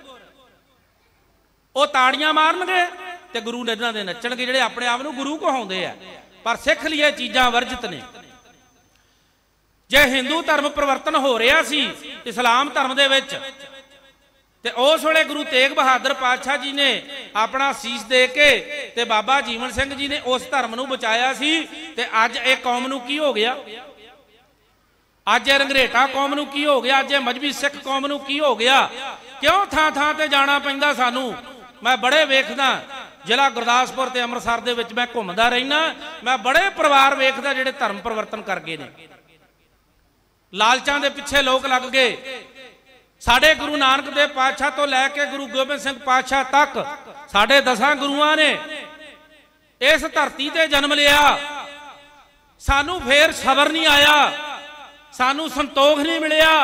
ਉਹ ਤਾੜੀਆਂ ਮਾਰਨਗੇ ਤੇ ਗੁਰੂ ਇਹਨਾਂ ਦੇ ਨੱਚਣਗੇ ਜਿਹੜੇ ਆਪਣੇ ਆਪ ਨੂੰ ਗੁਰੂ ਕਹਾਉਂਦੇ ਆ। ਪਰ ਸਿੱਖ ਲਈ ਇਹ ਚੀਜ਼ਾਂ ਵਰਜਿਤ ਨੇ। ਜੇ ਹਿੰਦੂ ਧਰਮ ਪਰਿਵਰਤਨ ਹੋ ਰਿਹਾ ਸੀ ਇਸਲਾਮ ਧਰਮ ਦੇ ਵਿੱਚ ਤੇ ਉਸ ਵੇਲੇ ਗੁਰੂ ਤੇਗ ਬਹਾਦਰ ਪਾਤਸ਼ਾਹ ਜੀ ਨੇ ਆਪਣਾ ਸੀਸ ਦੇ ਕੇ ਤੇ ਬਾਬਾ ਜੀਵਨ ਸਿੰਘ ਜੀ ਨੇ ਉਸ ਧਰਮ ਨੂੰ ਬਚਾਇਆ ਸੀ ਤੇ ਅੱਜ ਇਹ ਕੌਮ ਨੂੰ ਕੀ ਹੋ ਗਿਆ? ਅੱਜ ਇਹ ਰੰਗਰੇਟਾ ਕੌਮ ਨੂੰ ਕੀ ਹੋ ਗਿਆ? ਅੱਜ ਇਹ ਮਜਬੀ ਸਿੱਖ ਕੌਮ ਨੂੰ ਕੀ ਹੋ ਗਿਆ? ਕਿਉਂ ਥਾਂ ਥਾਂ ਤੇ ਜਾਣਾ ਪੈਂਦਾ ਸਾਨੂੰ? ਮੈਂ ਬੜੇ ਵੇਖਦਾ ਜ਼ਿਲ੍ਹਾ ਗੁਰਦਾਸਪੁਰ ਤੇ ਅੰਮ੍ਰਿਤਸਰ ਦੇ ਵਿੱਚ ਮੈਂ ਘੁੰਮਦਾ ਰਹਿਣਾ। ਮੈਂ ਬੜੇ ਪਰਿਵਾਰ ਵੇਖਦਾ ਜਿਹੜੇ ਧਰਮ ਪਰਿਵਰਤਨ ਕਰ ਗਏ ਨੇ। ਲਾਲਚਾਂ ਦੇ ਪਿੱਛੇ ਲੋਕ ਲੱਗ ਗਏ। ਸਾਡੇ ਗੁਰੂ ਨਾਨਕ ਦੇ ਪਾਤਸ਼ਾਹ ਤੋਂ ਲੈ ਕੇ ਗੁਰੂ ਗੋਬਿੰਦ ਸਿੰਘ ਪਾਤਸ਼ਾਹ ਤੱਕ ਸਾਡੇ 10 ਗੁਰੂਆਂ ਨੇ ਇਸ ਧਰਤੀ ਤੇ ਜਨਮ ਲਿਆ। ਸਾਨੂੰ ਫੇਰ ਸਬਰ ਨਹੀਂ ਆਇਆ, ਸਾਨੂੰ ਸੰਤੋਖ ਨਹੀਂ ਮਿਲਿਆ।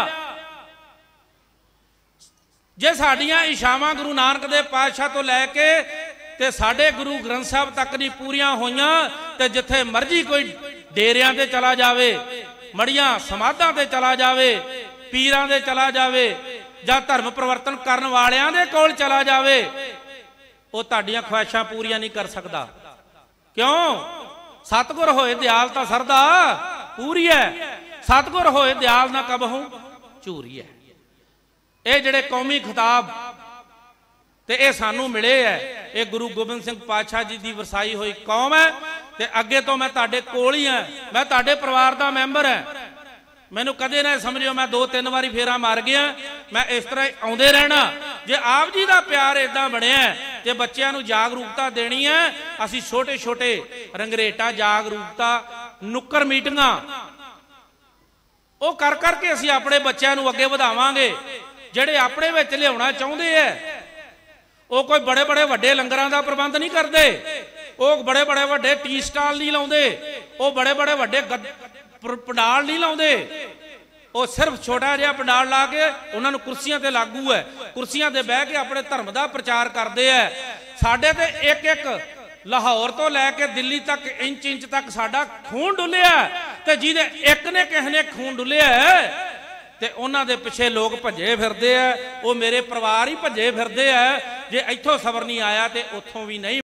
ਜੇ ਸਾਡੀਆਂ ਇਸ਼ਾਵਾਂ ਗੁਰੂ ਨਾਨਕ ਦੇ ਪਾਤਸ਼ਾਹ ਤੋਂ ਲੈ ਕੇ ਤੇ ਸਾਡੇ ਗੁਰੂ ਗ੍ਰੰਥ ਸਾਹਿਬ ਤੱਕ ਨਹੀਂ ਪੂਰੀਆਂ ਹੋਈਆਂ ਤੇ ਜਿੱਥੇ ਮਰਜ਼ੀ ਕੋਈ ਡੇਰਿਆਂ ਤੇ ਚਲਾ ਜਾਵੇ, ਮੜੀਆਂ ਸਮਾਧਾਂ ਤੇ ਚਲਾ ਜਾਵੇ, ਪੀਰਾਂ ਦੇ ਚਲਾ ਜਾਵੇ ਜਾਂ ਧਰਮ ਪਰਿਵਰਤਨ ਕਰਨ ਵਾਲਿਆਂ ਦੇ ਕੋਲ ਚਲਾ ਜਾਵੇ, ਉਹ ਤੁਹਾਡੀਆਂ ਖੁਆਇਸ਼ਾਂ ਪੂਰੀਆਂ ਨਹੀਂ ਕਰ ਸਕਦਾ। ਕਿਉਂ? ਸਤਿਗੁਰ ਹੋਏ ਦਿਆਲ ਤਾਂ ਸਰਦਾ ਪੂਰੀ ਹੈ, ਸਤਿਗੁਰ ਹੋਏ ਦਿਆਲ ਨਾ ਕਬਹੂ ਝੂਰੀ ਹੈ। ਇਹ ਜਿਹੜੇ ਕੌਮੀ ਖਿਤਾਬ ਤੇ ਇਹ ਸਾਨੂੰ ਮਿਲੇ ਹੈ, ਇਹ ਗੁਰੂ ਗੋਬਿੰਦ ਸਿੰਘ ਪਾਤਸ਼ਾਹ ਜੀ ਦੀ ਵਰਸਾਈ ਹੋਈ ਕੌਮ ਹੈ। ਤੇ ਅੱਗੇ ਤੋਂ ਮੈਂ ਤੁਹਾਡੇ ਕੋਲ ਹੀ ਹਾਂ, ਮੈਂ ਤੁਹਾਡੇ ਪਰਿਵਾਰ ਦਾ ਮੈਂਬਰ ਹਾਂ। ਮੈਨੂੰ ਕਦੇ ਨਾ ਸਮਝਿਓ ਮੈਂ 2-3 ਵਾਰੀ ਫੇਰਾ ਮਾਰ ਗਿਆ। ਮੈਂ ਇਸ ਤਰ੍ਹਾਂ ਆਉਂਦੇ ਰਹਿਣਾ। ਜੇ ਆਪ ਜੀ ਦਾ ਪਿਆਰ ਇਦਾਂ ਬਣਿਆ ਤੇ ਬੱਚਿਆਂ ਨੂੰ ਜਾਗਰੂਕਤਾ ਦੇਣੀ ਹੈ, ਅਸੀਂ ਛੋਟੇ ਛੋਟੇ ਰੰਗਰੇਟਾ ਜਾਗਰੂਕਤਾ ਨੁੱਕਰ ਮੀਟਿੰਗਾਂ ਉਹ ਕਰ ਕਰਕੇ ਅਸੀਂ ਆਪਣੇ ਬੱਚਿਆਂ ਨੂੰ ਅੱਗੇ ਵਧਾਵਾਂਗੇ। ਜਿਹੜੇ ਆਪਣੇ ਵਿੱਚ ਲਿਆਉਣਾ ਚਾਹੁੰਦੇ ਐ ਉਹ ਕੋਈ ਬੜੇ ਬੜੇ ਵੱਡੇ ਲੰਗਰਾਂ ਦਾ ਪ੍ਰਬੰਧ ਨਹੀਂ ਕਰਦੇ, ਉਹ ਬੜੇ ਬੜੇ ਵੱਡੇ ਟੀ ਸਟਾਲ ਨਹੀਂ ਲਾਉਂਦੇ, ਉਹ ਬੜੇ ਬੜੇ ਵੱਡੇ ਪੰਡਾਲ ਨਹੀਂ ਲਾਉਂਦੇ। ਉਹ ਸਿਰਫ ਛੋਟਾ ਜਿਹਾ ਪੰਡਾਲ ਲਾ ਕੇ ਉਹਨਾਂ ਨੂੰ ਕੁਰਸੀਆਂ ਤੇ ਲਾਗੂ ਹੈ, ਕੁਰਸੀਆਂ ਤੇ ਬਹਿ ਕੇ ਆਪਣੇ ਧਰਮ ਦਾ ਪ੍ਰਚਾਰ ਕਰਦੇ ਐ। ਸਾਡੇ ਤੇ ਇੱਕ ਇੱਕ ਲਾਹੌਰ ਤੋਂ ਲੈ ਕੇ ਦਿੱਲੀ ਤੱਕ ਇੰਚ ਇੰਚ ਤੱਕ ਸਾਡਾ ਖੂਨ ਡੁੱਲਿਆ ਤੇ ਜਿਹਦੇ ਇੱਕ ਨੇ ਕਿਸੇ ਨੇ ਖੂਨ ਡੁੱਲਿਆ ਤੇ ਉਹਨਾਂ ਦੇ ਪਿੱਛੇ ਲੋਕ ਭੱਜੇ ਫਿਰਦੇ ਆ। ਉਹ ਮੇਰੇ ਪਰਿਵਾਰ ਹੀ ਭੱਜੇ ਫਿਰਦੇ ਆ। ਜੇ ਇੱਥੋਂ ਸਬਰ ਨਹੀਂ ਆਇਆ ਤੇ ਉੱਥੋਂ ਵੀ ਨਹੀਂ।